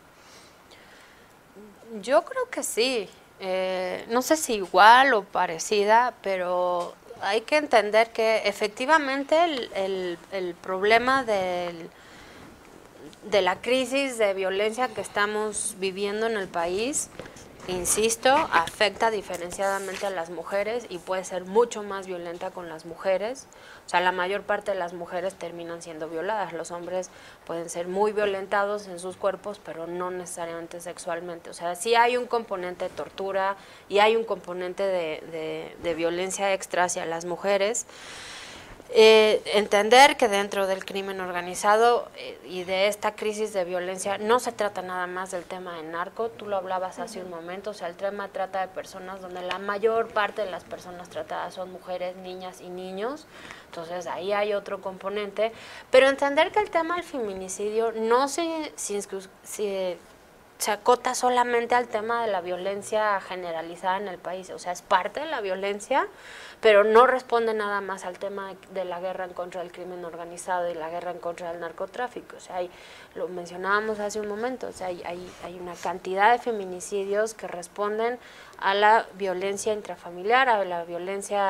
Yo creo que sí. Eh, no sé si igual o parecida, pero hay que entender que efectivamente el, el, el problema del... de la crisis de violencia que estamos viviendo en el país, insisto, afecta diferenciadamente a las mujeres y puede ser mucho más violenta con las mujeres. O sea, la mayor parte de las mujeres terminan siendo violadas. Los hombres pueden ser muy violentados en sus cuerpos, pero no necesariamente sexualmente. O sea, sí hay un componente de tortura y hay un componente de, de, de violencia extra hacia las mujeres. Eh, entender que dentro del crimen organizado eh, y de esta crisis de violencia no se trata nada más del tema de narco, tú lo hablabas hace uh-huh. un momento, o sea, el tema trata de personas donde la mayor parte de las personas tratadas son mujeres, niñas y niños, entonces ahí hay otro componente, pero entender que el tema del feminicidio no se, se, se, se acota solamente al tema de la violencia generalizada en el país, o sea, es parte de la violencia, pero no responde nada más al tema de, de la guerra en contra del crimen organizado y la guerra en contra del narcotráfico. O sea, hay, lo mencionábamos hace un momento, o sea, hay, hay, hay una cantidad de feminicidios que responden a la violencia intrafamiliar, a la violencia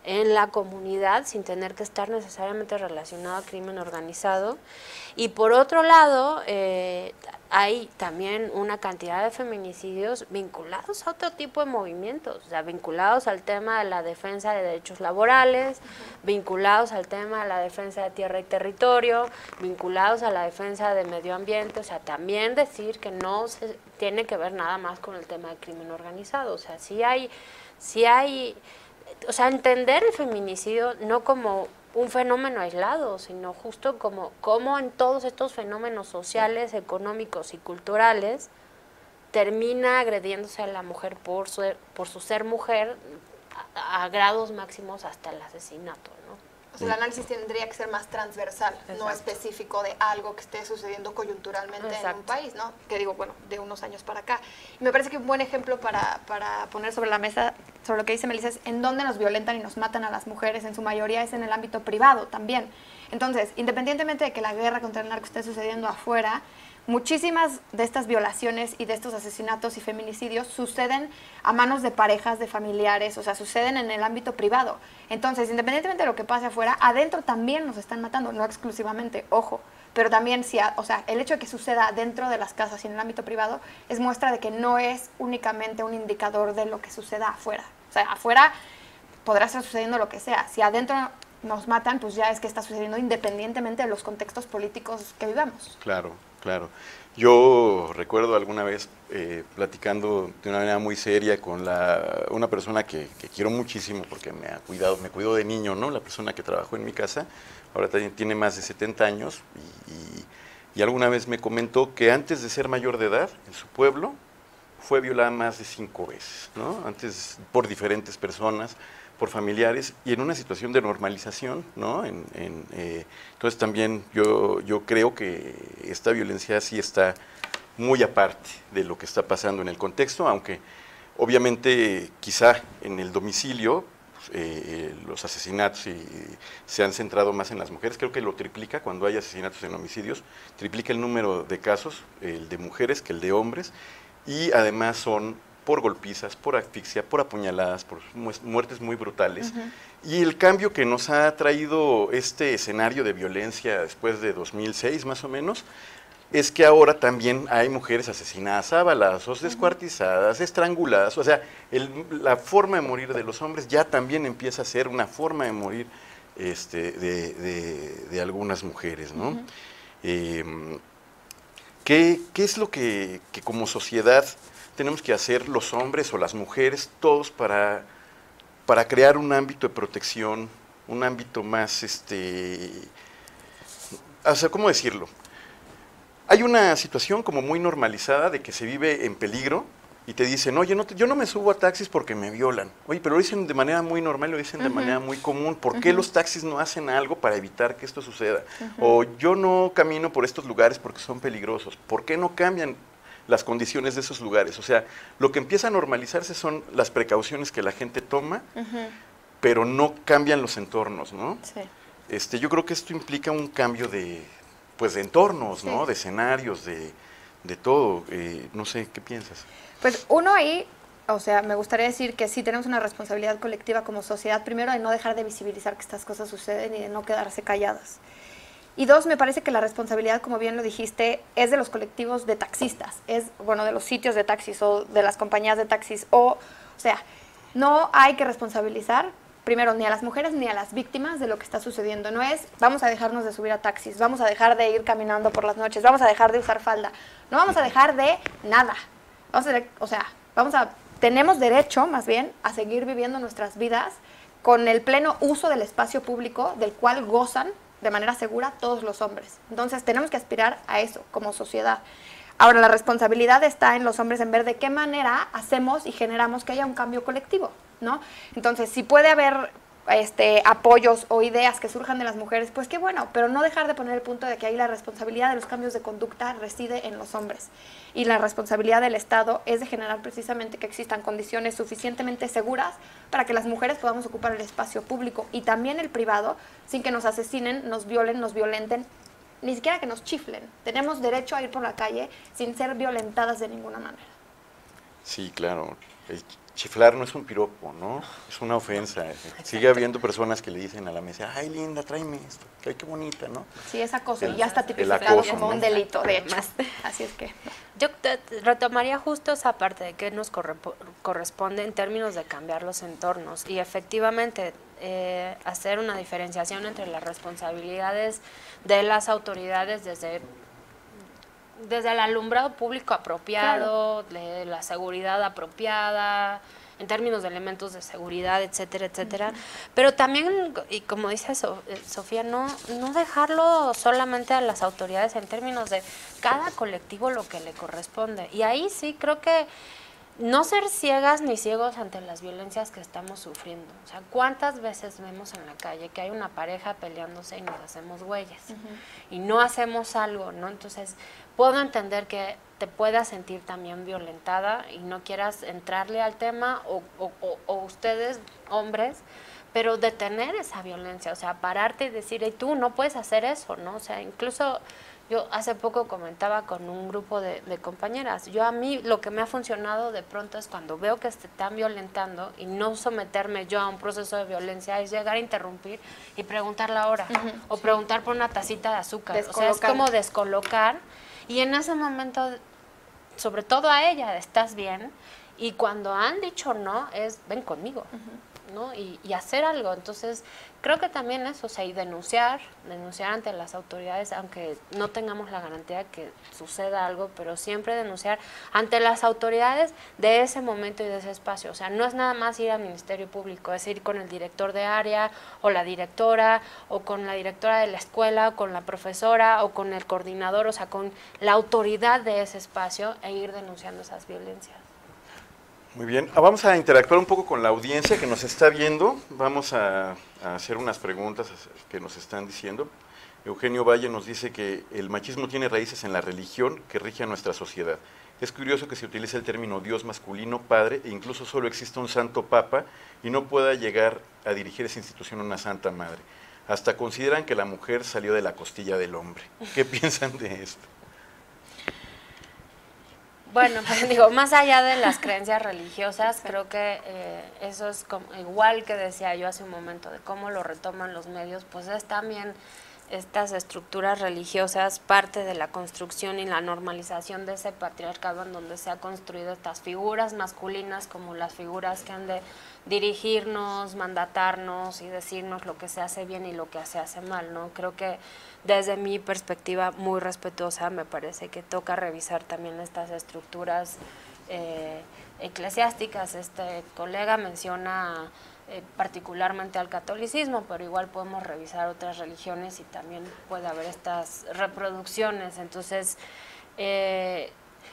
en la comunidad sin tener que estar necesariamente relacionado a crimen organizado. Y por otro lado, eh, hay también una cantidad de feminicidios vinculados a otro tipo de movimientos, o sea, vinculados al tema de la defensa de derechos laborales, vinculados al tema de la defensa de tierra y territorio, vinculados a la defensa de medio ambiente, o sea, también decir que no se tiene que ver nada más con el tema del crimen organizado, o sea, sí hay, sí hay, o sea, entender el feminicidio no como un fenómeno aislado, sino justo como, como en todos estos fenómenos sociales, económicos y culturales termina agrediéndose a la mujer por su, por su ser mujer a, a grados máximos hasta el asesinato, ¿no? O sea, el análisis tendría que ser más transversal, Exacto. no específico de algo que esté sucediendo coyunturalmente Exacto. en un país, ¿no? Que digo, bueno, de unos años para acá. Y me parece que un buen ejemplo para, para poner sobre la mesa, sobre lo que dice Melissa, es en dónde nos violentan y nos matan a las mujeres, en su mayoría es en el ámbito privado también. Entonces, independientemente de que la guerra contra el narco esté sucediendo afuera, muchísimas de estas violaciones y de estos asesinatos y feminicidios suceden a manos de parejas, de familiares, o sea, suceden en el ámbito privado. Entonces, independientemente de lo que pase afuera, adentro también nos están matando, no exclusivamente, ojo, pero también, si a, o sea, el hecho de que suceda dentro de las casas y en el ámbito privado es muestra de que no es únicamente un indicador de lo que suceda afuera. O sea, afuera podrá estar sucediendo lo que sea. Si adentro nos matan, pues ya es que está sucediendo independientemente de los contextos políticos que vivamos. Claro, claro. Yo recuerdo alguna vez eh, platicando de una manera muy seria con la, una persona que, que quiero muchísimo porque me ha cuidado, me cuidó de niño, ¿no? La persona que trabajó en mi casa, ahora tiene más de setenta años y, y, y alguna vez me comentó que antes de ser mayor de edad, en su pueblo, fue violada más de cinco veces, ¿no? Antes por diferentes personas, por familiares y en una situación de normalización, ¿no? En, en, eh, entonces también yo, yo creo que esta violencia sí está muy aparte de lo que está pasando en el contexto, aunque obviamente quizá en el domicilio eh, los asesinatos y, se han centrado más en las mujeres, creo que lo triplica cuando hay asesinatos en homicidios, triplica el número de casos, el de mujeres que el de hombres, y además son por golpizas, por asfixia, por apuñaladas, por muertes muy brutales. Uh-huh. Y el cambio que nos ha traído este escenario de violencia después de dos mil seis más o menos, es que ahora también hay mujeres asesinadas a balazos, descuartizadas, uh-huh. estranguladas, o sea, el, la forma de morir de los hombres ya también empieza a ser una forma de morir este, de, de, de algunas mujeres, ¿no? Uh-huh. eh, ¿qué, ¿Qué es lo que, que como sociedad tenemos que hacer los hombres o las mujeres, todos para, para crear un ámbito de protección, un ámbito más, este, o sea, ¿cómo decirlo? Hay una situación como muy normalizada de que se vive en peligro y te dicen, oye, no te, yo no me subo a taxis porque me violan. Oye, pero lo dicen de manera muy normal, lo dicen uh-huh. de manera muy común. ¿Por uh-huh. qué los taxis no hacen algo para evitar que esto suceda? Uh-huh. O yo no camino por estos lugares porque son peligrosos. ¿Por qué no cambian las condiciones de esos lugares? O sea, lo que empieza a normalizarse son las precauciones que la gente toma, uh-huh. pero no cambian los entornos, ¿no? Sí. Este, yo creo que esto implica un cambio de, pues, de entornos, sí. ¿no? De escenarios, de, de todo. Eh, no sé, ¿qué piensas? Pues uno ahí, o sea, me gustaría decir que sí tenemos una responsabilidad colectiva como sociedad, primero de no dejar de visibilizar que estas cosas suceden y de no quedarse calladas. Y dos, me parece que la responsabilidad, como bien lo dijiste, es de los colectivos de taxistas, es, bueno, de los sitios de taxis o de las compañías de taxis. O, o sea, no hay que responsabilizar, primero, ni a las mujeres ni a las víctimas de lo que está sucediendo. No es, vamos a dejarnos de subir a taxis, vamos a dejar de ir caminando por las noches, vamos a dejar de usar falda. No vamos a dejar de nada. Vamos a, o sea, vamos a, tenemos derecho, más bien, a seguir viviendo nuestras vidas con el pleno uso del espacio público del cual gozan de manera segura todos los hombres. Entonces tenemos que aspirar a eso como sociedad. Ahora la responsabilidad está en los hombres en ver de qué manera hacemos y generamos que haya un cambio colectivo, ¿no? Entonces si puede haber este, apoyos o ideas que surjan de las mujeres, pues qué bueno, pero no dejar de poner el punto de que ahí la responsabilidad de los cambios de conducta reside en los hombres. Y la responsabilidad del Estado es de generar precisamente que existan condiciones suficientemente seguras para que las mujeres podamos ocupar el espacio público y también el privado, sin que nos asesinen, nos violen, nos violenten, ni siquiera que nos chiflen. Tenemos derecho a ir por la calle sin ser violentadas de ninguna manera. Sí, claro. el chiflar no es un piropo, ¿no? Es una ofensa. Sigue habiendo personas que le dicen a la mesa, ay, linda, tráeme esto, ay, qué bonita, ¿no? Sí, es acoso, El- y ya está el tipificado acoso, como ¿no? un delito, de hecho. Así es que... Yo te- te retomaría justo esa parte de que nos corre- corresponde en términos de cambiar los entornos y efectivamente eh, hacer una diferenciación entre las responsabilidades de las autoridades desde, desde el alumbrado público apropiado, de la seguridad apropiada, en términos de elementos de seguridad, etcétera, etcétera. Uh-huh. Pero también, y como dice so, eh, Sofía, no, no dejarlo solamente a las autoridades en términos de cada colectivo lo que le corresponde. Y ahí sí creo que no ser ciegas ni ciegos ante las violencias que estamos sufriendo. O sea, ¿cuántas veces vemos en la calle que hay una pareja peleándose y nos hacemos güeyes? Uh-huh. Y no hacemos algo, ¿no? Entonces, puedo entender que te puedas sentir también violentada y no quieras entrarle al tema, o, o, o, o ustedes, hombres, pero detener esa violencia, o sea, pararte y decir, hey, tú no puedes hacer eso, ¿no? O sea, incluso yo hace poco comentaba con un grupo de, de compañeras, yo a mí lo que me ha funcionado de pronto es cuando veo que se están violentando y no someterme yo a un proceso de violencia, es llegar a interrumpir y preguntar la hora, uh-huh. o preguntar por una tacita de azúcar, o sea, es como descolocar. Y en ese momento, sobre todo a ella, estás bien, y cuando han dicho no, es ven conmigo, uh-huh. ¿no? Y, y hacer algo. Entonces, creo que también eso, o sea, y denunciar, denunciar ante las autoridades, aunque no tengamos la garantía de que suceda algo, pero siempre denunciar ante las autoridades de ese momento y de ese espacio. O sea, no es nada más ir al Ministerio Público, es ir con el director de área, o la directora, o con la directora de la escuela, o con la profesora, o con el coordinador, o sea, con la autoridad de ese espacio, e ir denunciando esas violencias. Muy bien, vamos a interactuar un poco con la audiencia que nos está viendo, vamos a, a hacer unas preguntas que nos están diciendo. Eugenio Valle nos dice que el machismo tiene raíces en la religión que rige a nuestra sociedad. Es curioso que se utilice el término Dios masculino, padre, e incluso solo exista un santo papa y no pueda llegar a dirigir esa institución una santa madre. Hasta consideran que la mujer salió de la costilla del hombre. ¿Qué piensan de esto? Bueno, pues digo, más allá de las creencias religiosas, creo que eh, eso es como, igual que decía yo hace un momento, de cómo lo retoman los medios, pues es también estas estructuras religiosas parte de la construcción y la normalización de ese patriarcado en donde se han construido estas figuras masculinas como las figuras que han de dirigirnos, mandatarnos y decirnos lo que se hace bien y lo que se hace mal, ¿no? Creo que desde mi perspectiva muy respetuosa me parece que toca revisar también estas estructuras eh, eclesiásticas. Este colega menciona eh, particularmente al catolicismo, pero igual podemos revisar otras religiones y también puede haber estas reproducciones. Entonces, eh,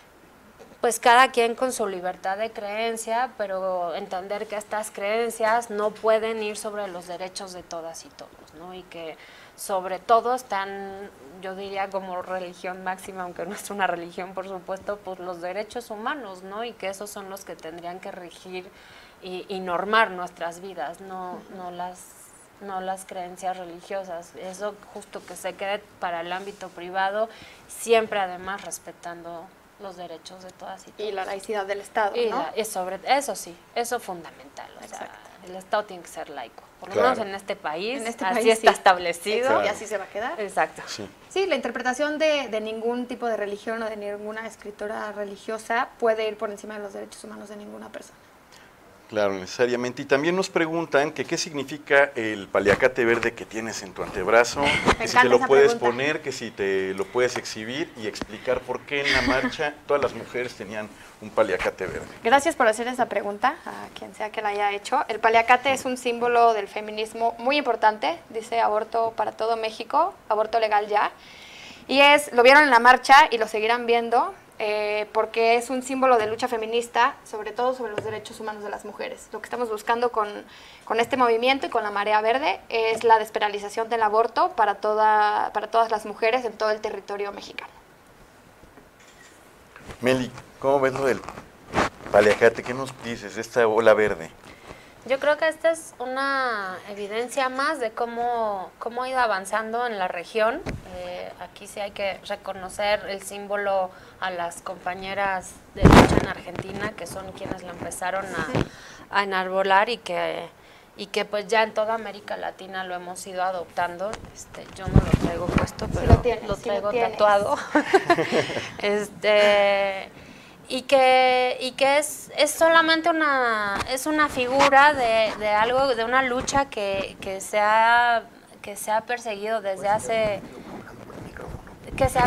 pues cada quien con su libertad de creencia, pero entender que estas creencias no pueden ir sobre los derechos de todas y todos, ¿no? Y que sobre todo están, yo diría como religión máxima, aunque no es una religión, por supuesto, pues los derechos humanos, ¿no? Y que esos son los que tendrían que regir y, y normar nuestras vidas, no, no las no las creencias religiosas. Eso justo que se quede para el ámbito privado, siempre además respetando los derechos de todas y todos. Y la laicidad del Estado, y ¿no? La, y sobre, eso sí, eso es fundamental. O sea, el Estado tiene que ser laico. Por lo claro. menos en este país, en este así país, está sí. establecido. Claro. Y así se va a quedar. Exacto. Sí, sí la interpretación de, de ningún tipo de religión o de ninguna escritora religiosa puede ir por encima de los derechos humanos de ninguna persona. claro, necesariamente. Y también nos preguntan que qué significa el paliacate verde que tienes en tu antebrazo, que si te lo puedes pregunta. poner, que si te lo puedes exhibir y explicar por qué en la marcha todas las mujeres tenían un paliacate verde. Gracias por hacer esa pregunta, a quien sea que la haya hecho. El paliacate es un símbolo del feminismo muy importante, dice aborto para todo México, aborto legal ya. Y es, lo vieron en la marcha y lo seguirán viendo, eh, porque es un símbolo de lucha feminista, sobre todo sobre los derechos humanos de las mujeres. Lo que estamos buscando con, con este movimiento y con la Marea Verde es la despenalización del aborto para, toda, para todas las mujeres en todo el territorio mexicano. Meli, ¿cómo ves lo del paliacate? ¿Qué nos dices, esta ola verde? Yo creo que esta es una evidencia más de cómo, cómo ha ido avanzando en la región. Eh, aquí sí hay que reconocer el símbolo a las compañeras de lucha en Argentina, que son quienes lo empezaron a, a enarbolar y que, y que pues ya en toda América Latina lo hemos ido adoptando. Este, yo no lo traigo puesto, pero sí lo, tienes, lo traigo sí lo tatuado. este... y que y que es, es solamente una es una figura de, de algo, de una lucha que, que se ha que se ha perseguido desde hace, que se ha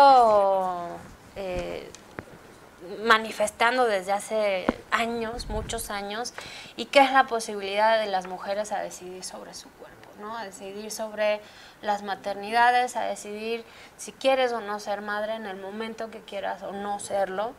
venido eh, manifestando desde hace años, muchos años, y que es la posibilidad de las mujeres a decidir sobre su cuerpo, ¿no? A decidir sobre las maternidades, a decidir si quieres o no ser madre en el momento que quieras o no serlo.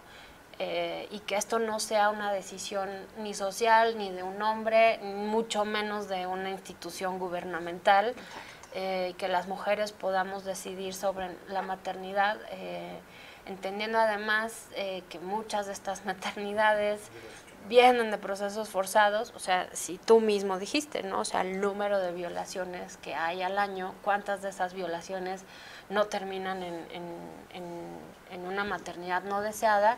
Eh, y que esto no sea una decisión ni social, ni de un hombre, mucho menos de una institución gubernamental, eh, que las mujeres podamos decidir sobre la maternidad, eh, entendiendo además eh, que muchas de estas maternidades vienen de procesos forzados. O sea, si tú mismo dijiste, ¿no? O sea, el número de violaciones que hay al año, cuántas de esas violaciones no terminan en, en, en, en una maternidad no deseada.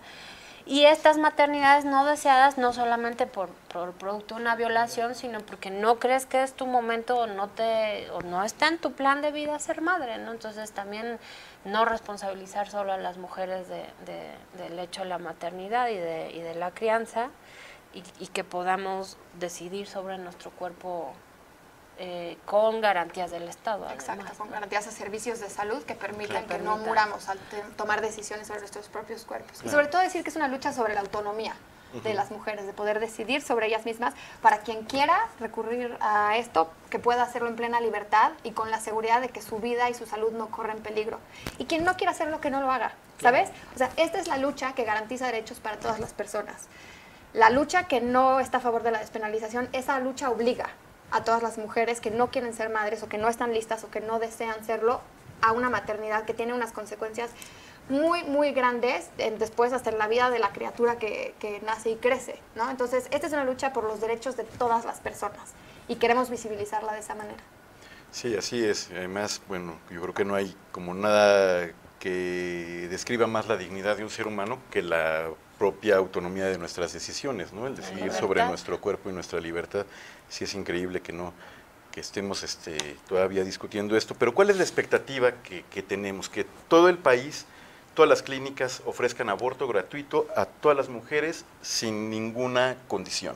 Y estas maternidades no deseadas no solamente por, por producto de una violación, sino porque no crees que es tu momento o no te o no está en tu plan de vida ser madre, ¿no? Entonces también no responsabilizar solo a las mujeres de, de, del hecho de la maternidad y de, y de la crianza, y, y que podamos decidir sobre nuestro cuerpo Eh, con garantías del Estado. Exacto, además, con ¿no? garantías de servicios de salud que permitan que que no permita. muramos al te- tomar decisiones sobre nuestros propios cuerpos. Claro. Y sobre todo decir que es una lucha sobre la autonomía uh-huh. de las mujeres, de poder decidir sobre ellas mismas, para quien quiera recurrir a esto, que pueda hacerlo en plena libertad y con la seguridad de que su vida y su salud no corren peligro. Y quien no quiera hacerlo, que no lo haga, ¿sabes? O sea, esta es la lucha que garantiza derechos para todas las personas. La lucha que no está a favor de la despenalización, esa lucha obliga a todas las mujeres que no quieren ser madres o que no están listas o que no desean serlo a una maternidad que tiene unas consecuencias muy, muy grandes eh, después hasta en la vida de la criatura que, que nace y crece, ¿no? Entonces, esta es una lucha por los derechos de todas las personas y queremos visibilizarla de esa manera. Sí, así es. Además, bueno, yo creo que no hay como nada que describa más la dignidad de un ser humano que la propia autonomía de nuestras decisiones, ¿no? El decidir sobre nuestro cuerpo y nuestra libertad. Sí, es increíble que no que estemos este, todavía discutiendo esto, pero ¿cuál es la expectativa que, que tenemos? Que todo el país, todas las clínicas ofrezcan aborto gratuito a todas las mujeres sin ninguna condición,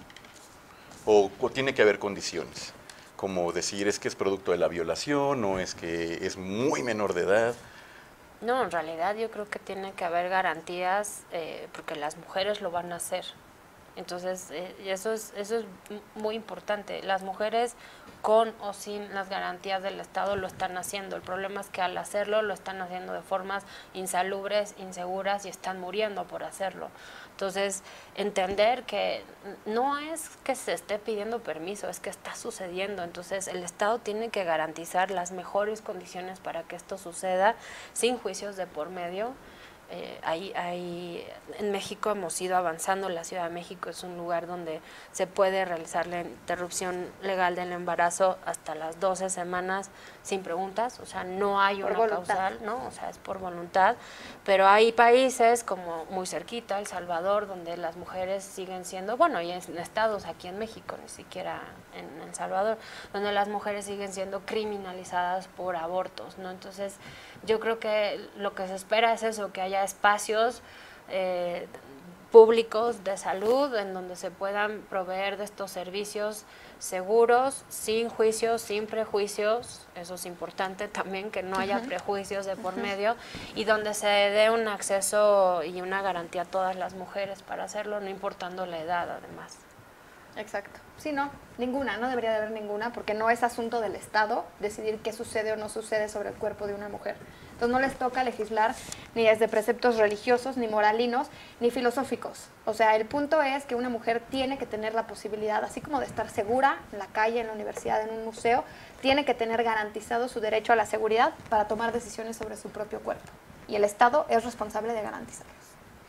o, o tiene que haber condiciones, como decir es que es producto de la violación o es que es muy menor de edad. No, en realidad yo creo que tiene que haber garantías, eh, porque las mujeres lo van a hacer. Entonces, eh, eso es eso es muy importante. Las mujeres, con o sin las garantías del Estado, lo están haciendo. El problema es que al hacerlo, lo están haciendo de formas insalubres, inseguras, y están muriendo por hacerlo. Entonces, entender que no es que se esté pidiendo permiso, es que está sucediendo. Entonces, el Estado tiene que garantizar las mejores condiciones para que esto suceda, sin juicios de por medio. Eh, ahí, ahí, en México hemos ido avanzando. La Ciudad de México es un lugar donde se puede realizar la interrupción legal del embarazo hasta las doce semanas sin preguntas, o sea, no hay por una voluntad. causal, ¿no? O sea, es por voluntad, pero hay países como muy cerquita, El Salvador, donde las mujeres siguen siendo, bueno, y en estados aquí en México, ni siquiera en El Salvador, donde las mujeres siguen siendo criminalizadas por abortos, ¿no? Entonces, yo creo que lo que se espera es eso, que haya espacios eh, públicos de salud en donde se puedan proveer de estos servicios seguros, sin juicios, sin prejuicios. Eso es importante también, que no haya uh-huh. prejuicios de por uh-huh. medio, y donde se dé un acceso y una garantía a todas las mujeres para hacerlo, no importando la edad, además. Exacto. Sí, no, ninguna, no debería de haber ninguna, porque no es asunto del Estado decidir qué sucede o no sucede sobre el cuerpo de una mujer. Entonces no les toca legislar ni desde preceptos religiosos, ni moralinos, ni filosóficos. O sea, el punto es que una mujer tiene que tener la posibilidad, así como de estar segura en la calle, en la universidad, en un museo, tiene que tener garantizado su derecho a la seguridad para tomar decisiones sobre su propio cuerpo. Y el Estado es responsable de garantizarlos.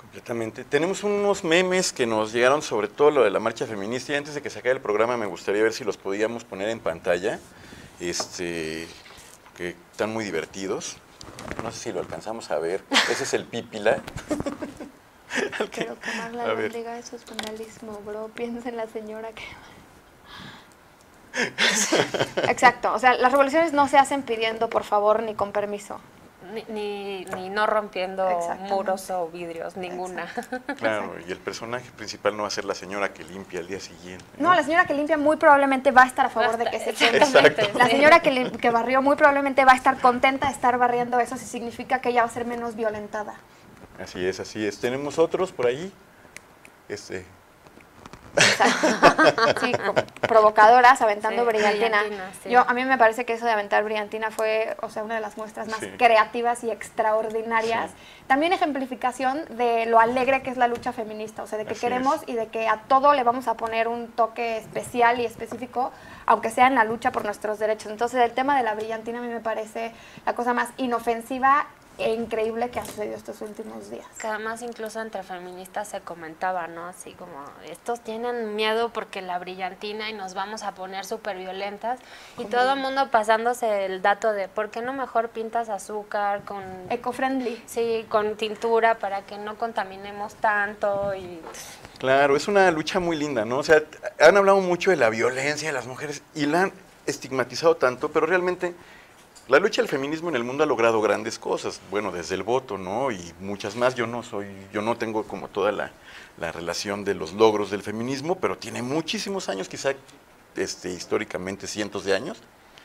Completamente. Tenemos unos memes que nos llegaron sobre todo lo de la marcha feminista y antes de que se acabe el programa me gustaría ver si los podíamos poner en pantalla, este, que están muy divertidos. No sé si lo alcanzamos a ver. Ese es el Pípila. Pero quemar la lóndiga, eso es vandalismo, bro. Piensa en la señora que... Exacto. O sea, las revoluciones no se hacen pidiendo por favor ni con permiso. Ni, ni, ni no rompiendo muros o vidrios, ninguna. Exacto. Claro, y el personaje principal no va a ser la señora que limpia al día siguiente. No, no la señora que limpia muy probablemente va a estar a favor Basta, de que se quede. La señora que, que barrió muy probablemente va a estar contenta de estar barriendo eso, si significa que ella va a ser menos violentada. Así es, así es. Tenemos otros por ahí. Este... Exacto. Sí, provocadoras, aventando sí, brillantina. brillantina sí. Yo, a mí me parece que eso de aventar brillantina fue, o sea, una de las muestras más sí. creativas y extraordinarias. Sí. También ejemplificación de lo alegre que es la lucha feminista, o sea, de que Así queremos es. y de que a todo le vamos a poner un toque especial y específico, aunque sea en la lucha por nuestros derechos. Entonces, el tema de la brillantina a mí me parece la cosa más inofensiva e increíble que ha sucedido estos últimos días. Que además incluso entre feministas se comentaba, ¿no? Así como, estos tienen miedo porque la brillantina y nos vamos a poner súper violentas. Y todo el mundo pasándose el dato de, ¿por qué no mejor pintas azúcar con... eco-friendly? Sí, con tintura para que no contaminemos tanto y... Claro, es una lucha muy linda, ¿no? O sea, han hablado mucho de la violencia de las mujeres y la han estigmatizado tanto, pero realmente... La lucha del feminismo en el mundo ha logrado grandes cosas, bueno, desde el voto, ¿no? Y muchas más. Yo no soy, yo no tengo como toda la, la relación de los logros del feminismo, pero tiene muchísimos años, quizá este, históricamente cientos de años.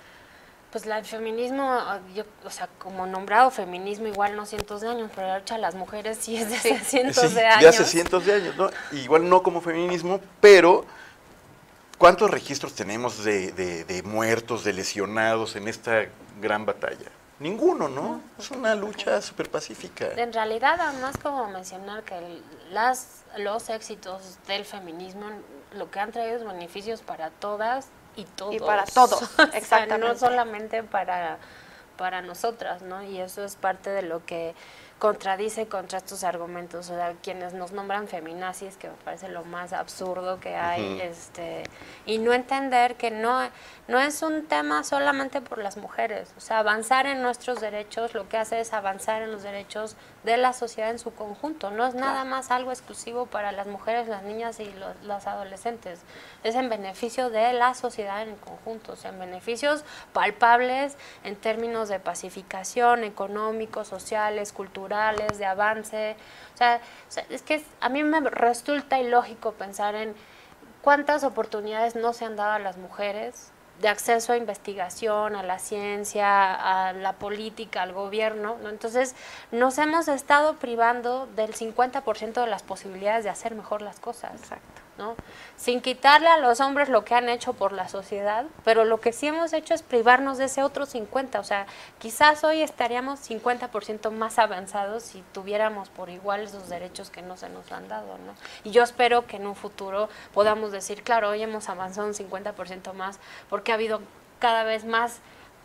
Pues la, el feminismo, yo, o sea, como nombrado feminismo, igual no cientos de años, pero la lucha de las mujeres sí es de hace cientos sí, de años. De hace cientos de años, ¿no? Igual no como feminismo, pero... ¿Cuántos registros tenemos de, de, de muertos, de lesionados en esta gran batalla? Ninguno, ¿no? Es una lucha súper pacífica. En realidad, además, como mencionar que el, las, los éxitos del feminismo lo que han traído es beneficios para todas y todos. Y para todos, exactamente. O sea, no solamente para, para nosotras, ¿no? Y eso es parte de lo que contradice contra estos argumentos, o sea, quienes nos nombran feminazis, que me parece lo más absurdo que hay, uh-huh. este, y no entender que no, no es un tema solamente por las mujeres, o sea, avanzar en nuestros derechos lo que hace es avanzar en los derechos de la sociedad en su conjunto, no es nada más algo exclusivo para las mujeres, las niñas y los, los adolescentes, es en beneficio de la sociedad en el conjunto, o sea, en beneficios palpables en términos de pacificación, económicos, sociales, culturales, de avance, o sea, o sea es que es, a mí me resulta ilógico pensar en cuántas oportunidades no se han dado a las mujeres de acceso a investigación, a la ciencia, a la política, al gobierno, ¿no? Entonces, nos hemos estado privando del cincuenta por ciento de las posibilidades de hacer mejor las cosas. Exacto. ¿No? Sin quitarle a los hombres lo que han hecho por la sociedad, pero lo que sí hemos hecho es privarnos de ese otro cincuenta, o sea, quizás hoy estaríamos cincuenta por ciento más avanzados si tuviéramos por igual esos derechos que no se nos han dado, ¿no? Y yo espero que en un futuro podamos decir, claro, hoy hemos avanzado un cincuenta por ciento más, porque ha habido cada vez más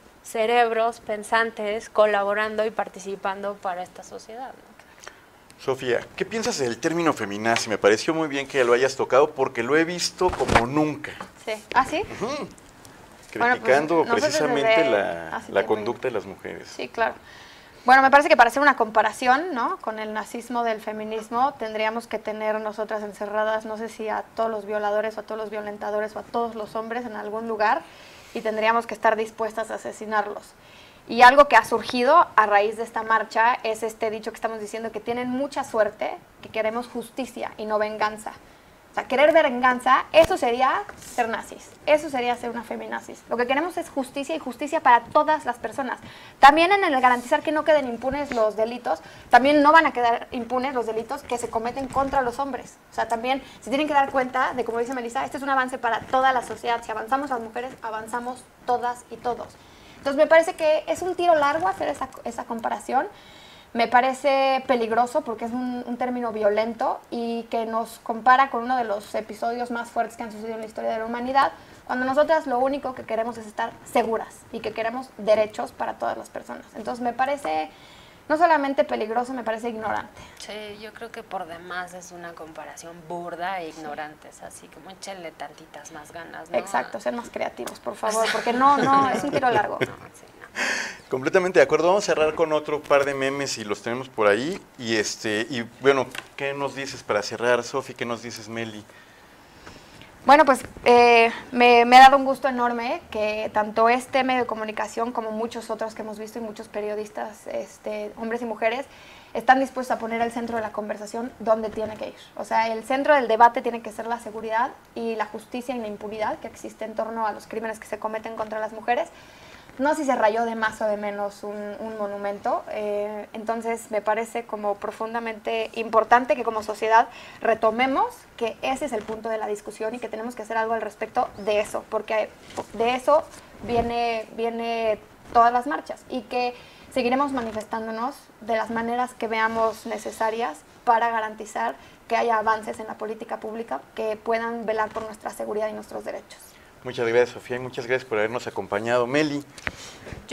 cerebros pensantes colaborando y participando para esta sociedad, ¿no? Sofía, ¿qué piensas del término feminazi? Me pareció muy bien que lo hayas tocado porque lo he visto como nunca. Sí. ¿Ah, sí? Uh-huh. Criticando bueno, pues, precisamente desde... la, la conducta de las mujeres. Sí, claro. Bueno, me parece que para hacer una comparación, ¿no?, con el nazismo del feminismo, tendríamos que tener nosotras encerradas, no sé si a todos los violadores o a todos los violentadores o a todos los hombres en algún lugar, y tendríamos que estar dispuestas a asesinarlos. Y algo que ha surgido a raíz de esta marcha es este dicho que estamos diciendo, que tienen mucha suerte, que queremos justicia y no venganza. O sea, querer venganza, eso sería ser nazis, eso sería ser una feminazis. Lo que queremos es justicia y justicia para todas las personas. También en el garantizar que no queden impunes los delitos, también no van a quedar impunes los delitos que se cometen contra los hombres. O sea, también se tienen que dar cuenta de, como dice Melissa, este es un avance para toda la sociedad. Si avanzamos las mujeres, avanzamos todas y todos. Entonces me parece que es un tiro largo hacer esa, esa comparación. Me parece peligroso porque es un, un término violento y que nos compara con uno de los episodios más fuertes que han sucedido en la historia de la humanidad, cuando nosotras lo único que queremos es estar seguras y que queremos derechos para todas las personas. Entonces me parece no solamente peligroso, me parece ignorante. Sí, yo creo que por demás es una comparación burda e ignorante, es así como échenle tantitas más ganas, ¿no? Exacto, ser más creativos, por favor, porque no, no, es un tiro largo. No, sí, no. Completamente de acuerdo. Vamos a cerrar con otro par de memes y los tenemos por ahí. Y este y bueno, ¿qué nos dices para cerrar, Sofi? ¿Qué nos dices, Meli? Bueno, pues eh, me, me ha dado un gusto enorme que tanto este medio de comunicación como muchos otros que hemos visto y muchos periodistas, este, hombres y mujeres, están dispuestos a poner el centro de la conversación donde tiene que ir. O sea, el centro del debate tiene que ser la seguridad y la justicia y la impunidad que existe en torno a los crímenes que se cometen contra las mujeres. No sé si se rayó de más o de menos un, un monumento, eh, entonces me parece como profundamente importante que como sociedad retomemos que ese es el punto de la discusión y que tenemos que hacer algo al respecto de eso, porque de eso viene, viene todas las marchas y que seguiremos manifestándonos de las maneras que veamos necesarias para garantizar que haya avances en la política pública que puedan velar por nuestra seguridad y nuestros derechos. Muchas gracias, Sofía, y muchas gracias por habernos acompañado. Meli. Yo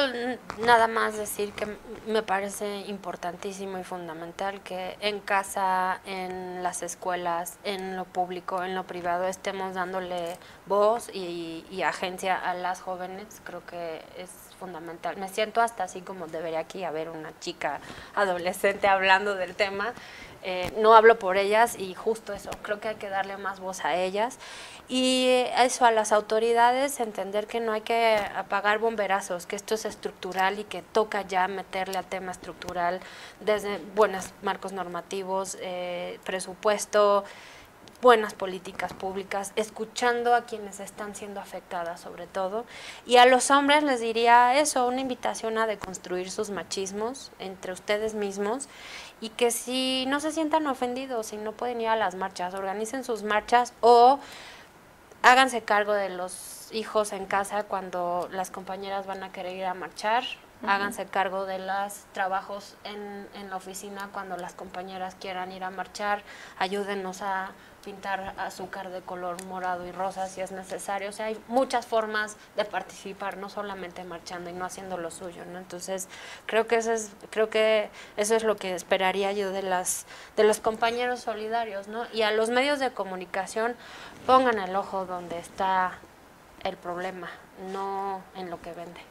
nada más decir que me parece importantísimo y fundamental que en casa, en las escuelas, en lo público, en lo privado, estemos dándole voz y, y agencia a las jóvenes. Creo que es fundamental. Me siento hasta así como debería aquí haber una chica adolescente hablando del tema. Eh, no hablo por ellas y justo eso, creo que hay que darle más voz a ellas y eso a las autoridades, entender que no hay que apagar bomberazos, que esto es estructural y que toca ya meterle al tema estructural desde buenos marcos normativos, eh, presupuesto, buenas políticas públicas, escuchando a quienes están siendo afectadas sobre todo. Y a los hombres les diría eso, una invitación a deconstruir sus machismos entre ustedes mismos y que si no se sientan ofendidos, si no pueden ir a las marchas, organicen sus marchas o háganse cargo de los hijos en casa cuando las compañeras van a querer ir a marchar. Uh-huh. Háganse cargo de los trabajos en, en la oficina cuando las compañeras quieran ir a marchar, ayúdenos a pintar azúcar de color morado y rosa si es necesario. O sea, hay muchas formas de participar, no solamente marchando y no haciendo lo suyo, ¿no? Entonces, creo que eso es, creo que eso es lo que esperaría yo de las de los compañeros solidarios, ¿no? Y a los medios de comunicación, pongan el ojo donde está el problema, no en lo que vende.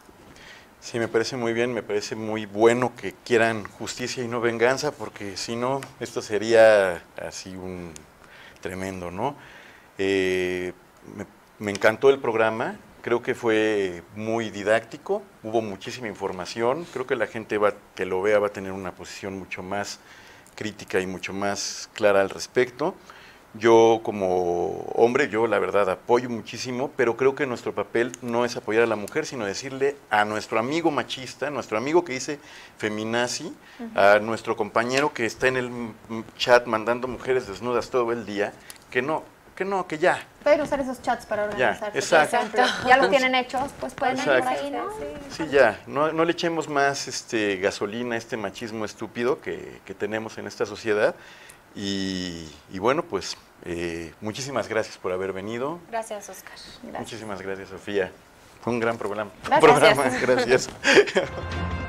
Sí, me parece muy bien, me parece muy bueno que quieran justicia y no venganza, porque si no, esto sería así un tremendo, ¿no? Eh, me, me encantó el programa, creo que fue muy didáctico, hubo muchísima información, creo que la gente va, que lo vea va a tener una posición mucho más crítica y mucho más clara al respecto. Yo como hombre, yo la verdad apoyo muchísimo, pero creo que nuestro papel no es apoyar a la mujer, sino decirle a nuestro amigo machista, nuestro amigo que dice feminazi, uh-huh. a nuestro compañero que está en el chat mandando mujeres desnudas todo el día, que no, que no, que ya. Pueden usar esos chats para organizarse. Ya, exacto. Por ejemplo, ya los tienen hechos, pues pueden ir por ahí, ¿no? Sí, sí ya, no, no le echemos más este, gasolina a este machismo estúpido que, que tenemos en esta sociedad. Y, y bueno, pues eh, muchísimas gracias por haber venido. Gracias, Oscar. Gracias. Muchísimas gracias, Sofía. Fue un gran programa. Gracias. programa. Gracias.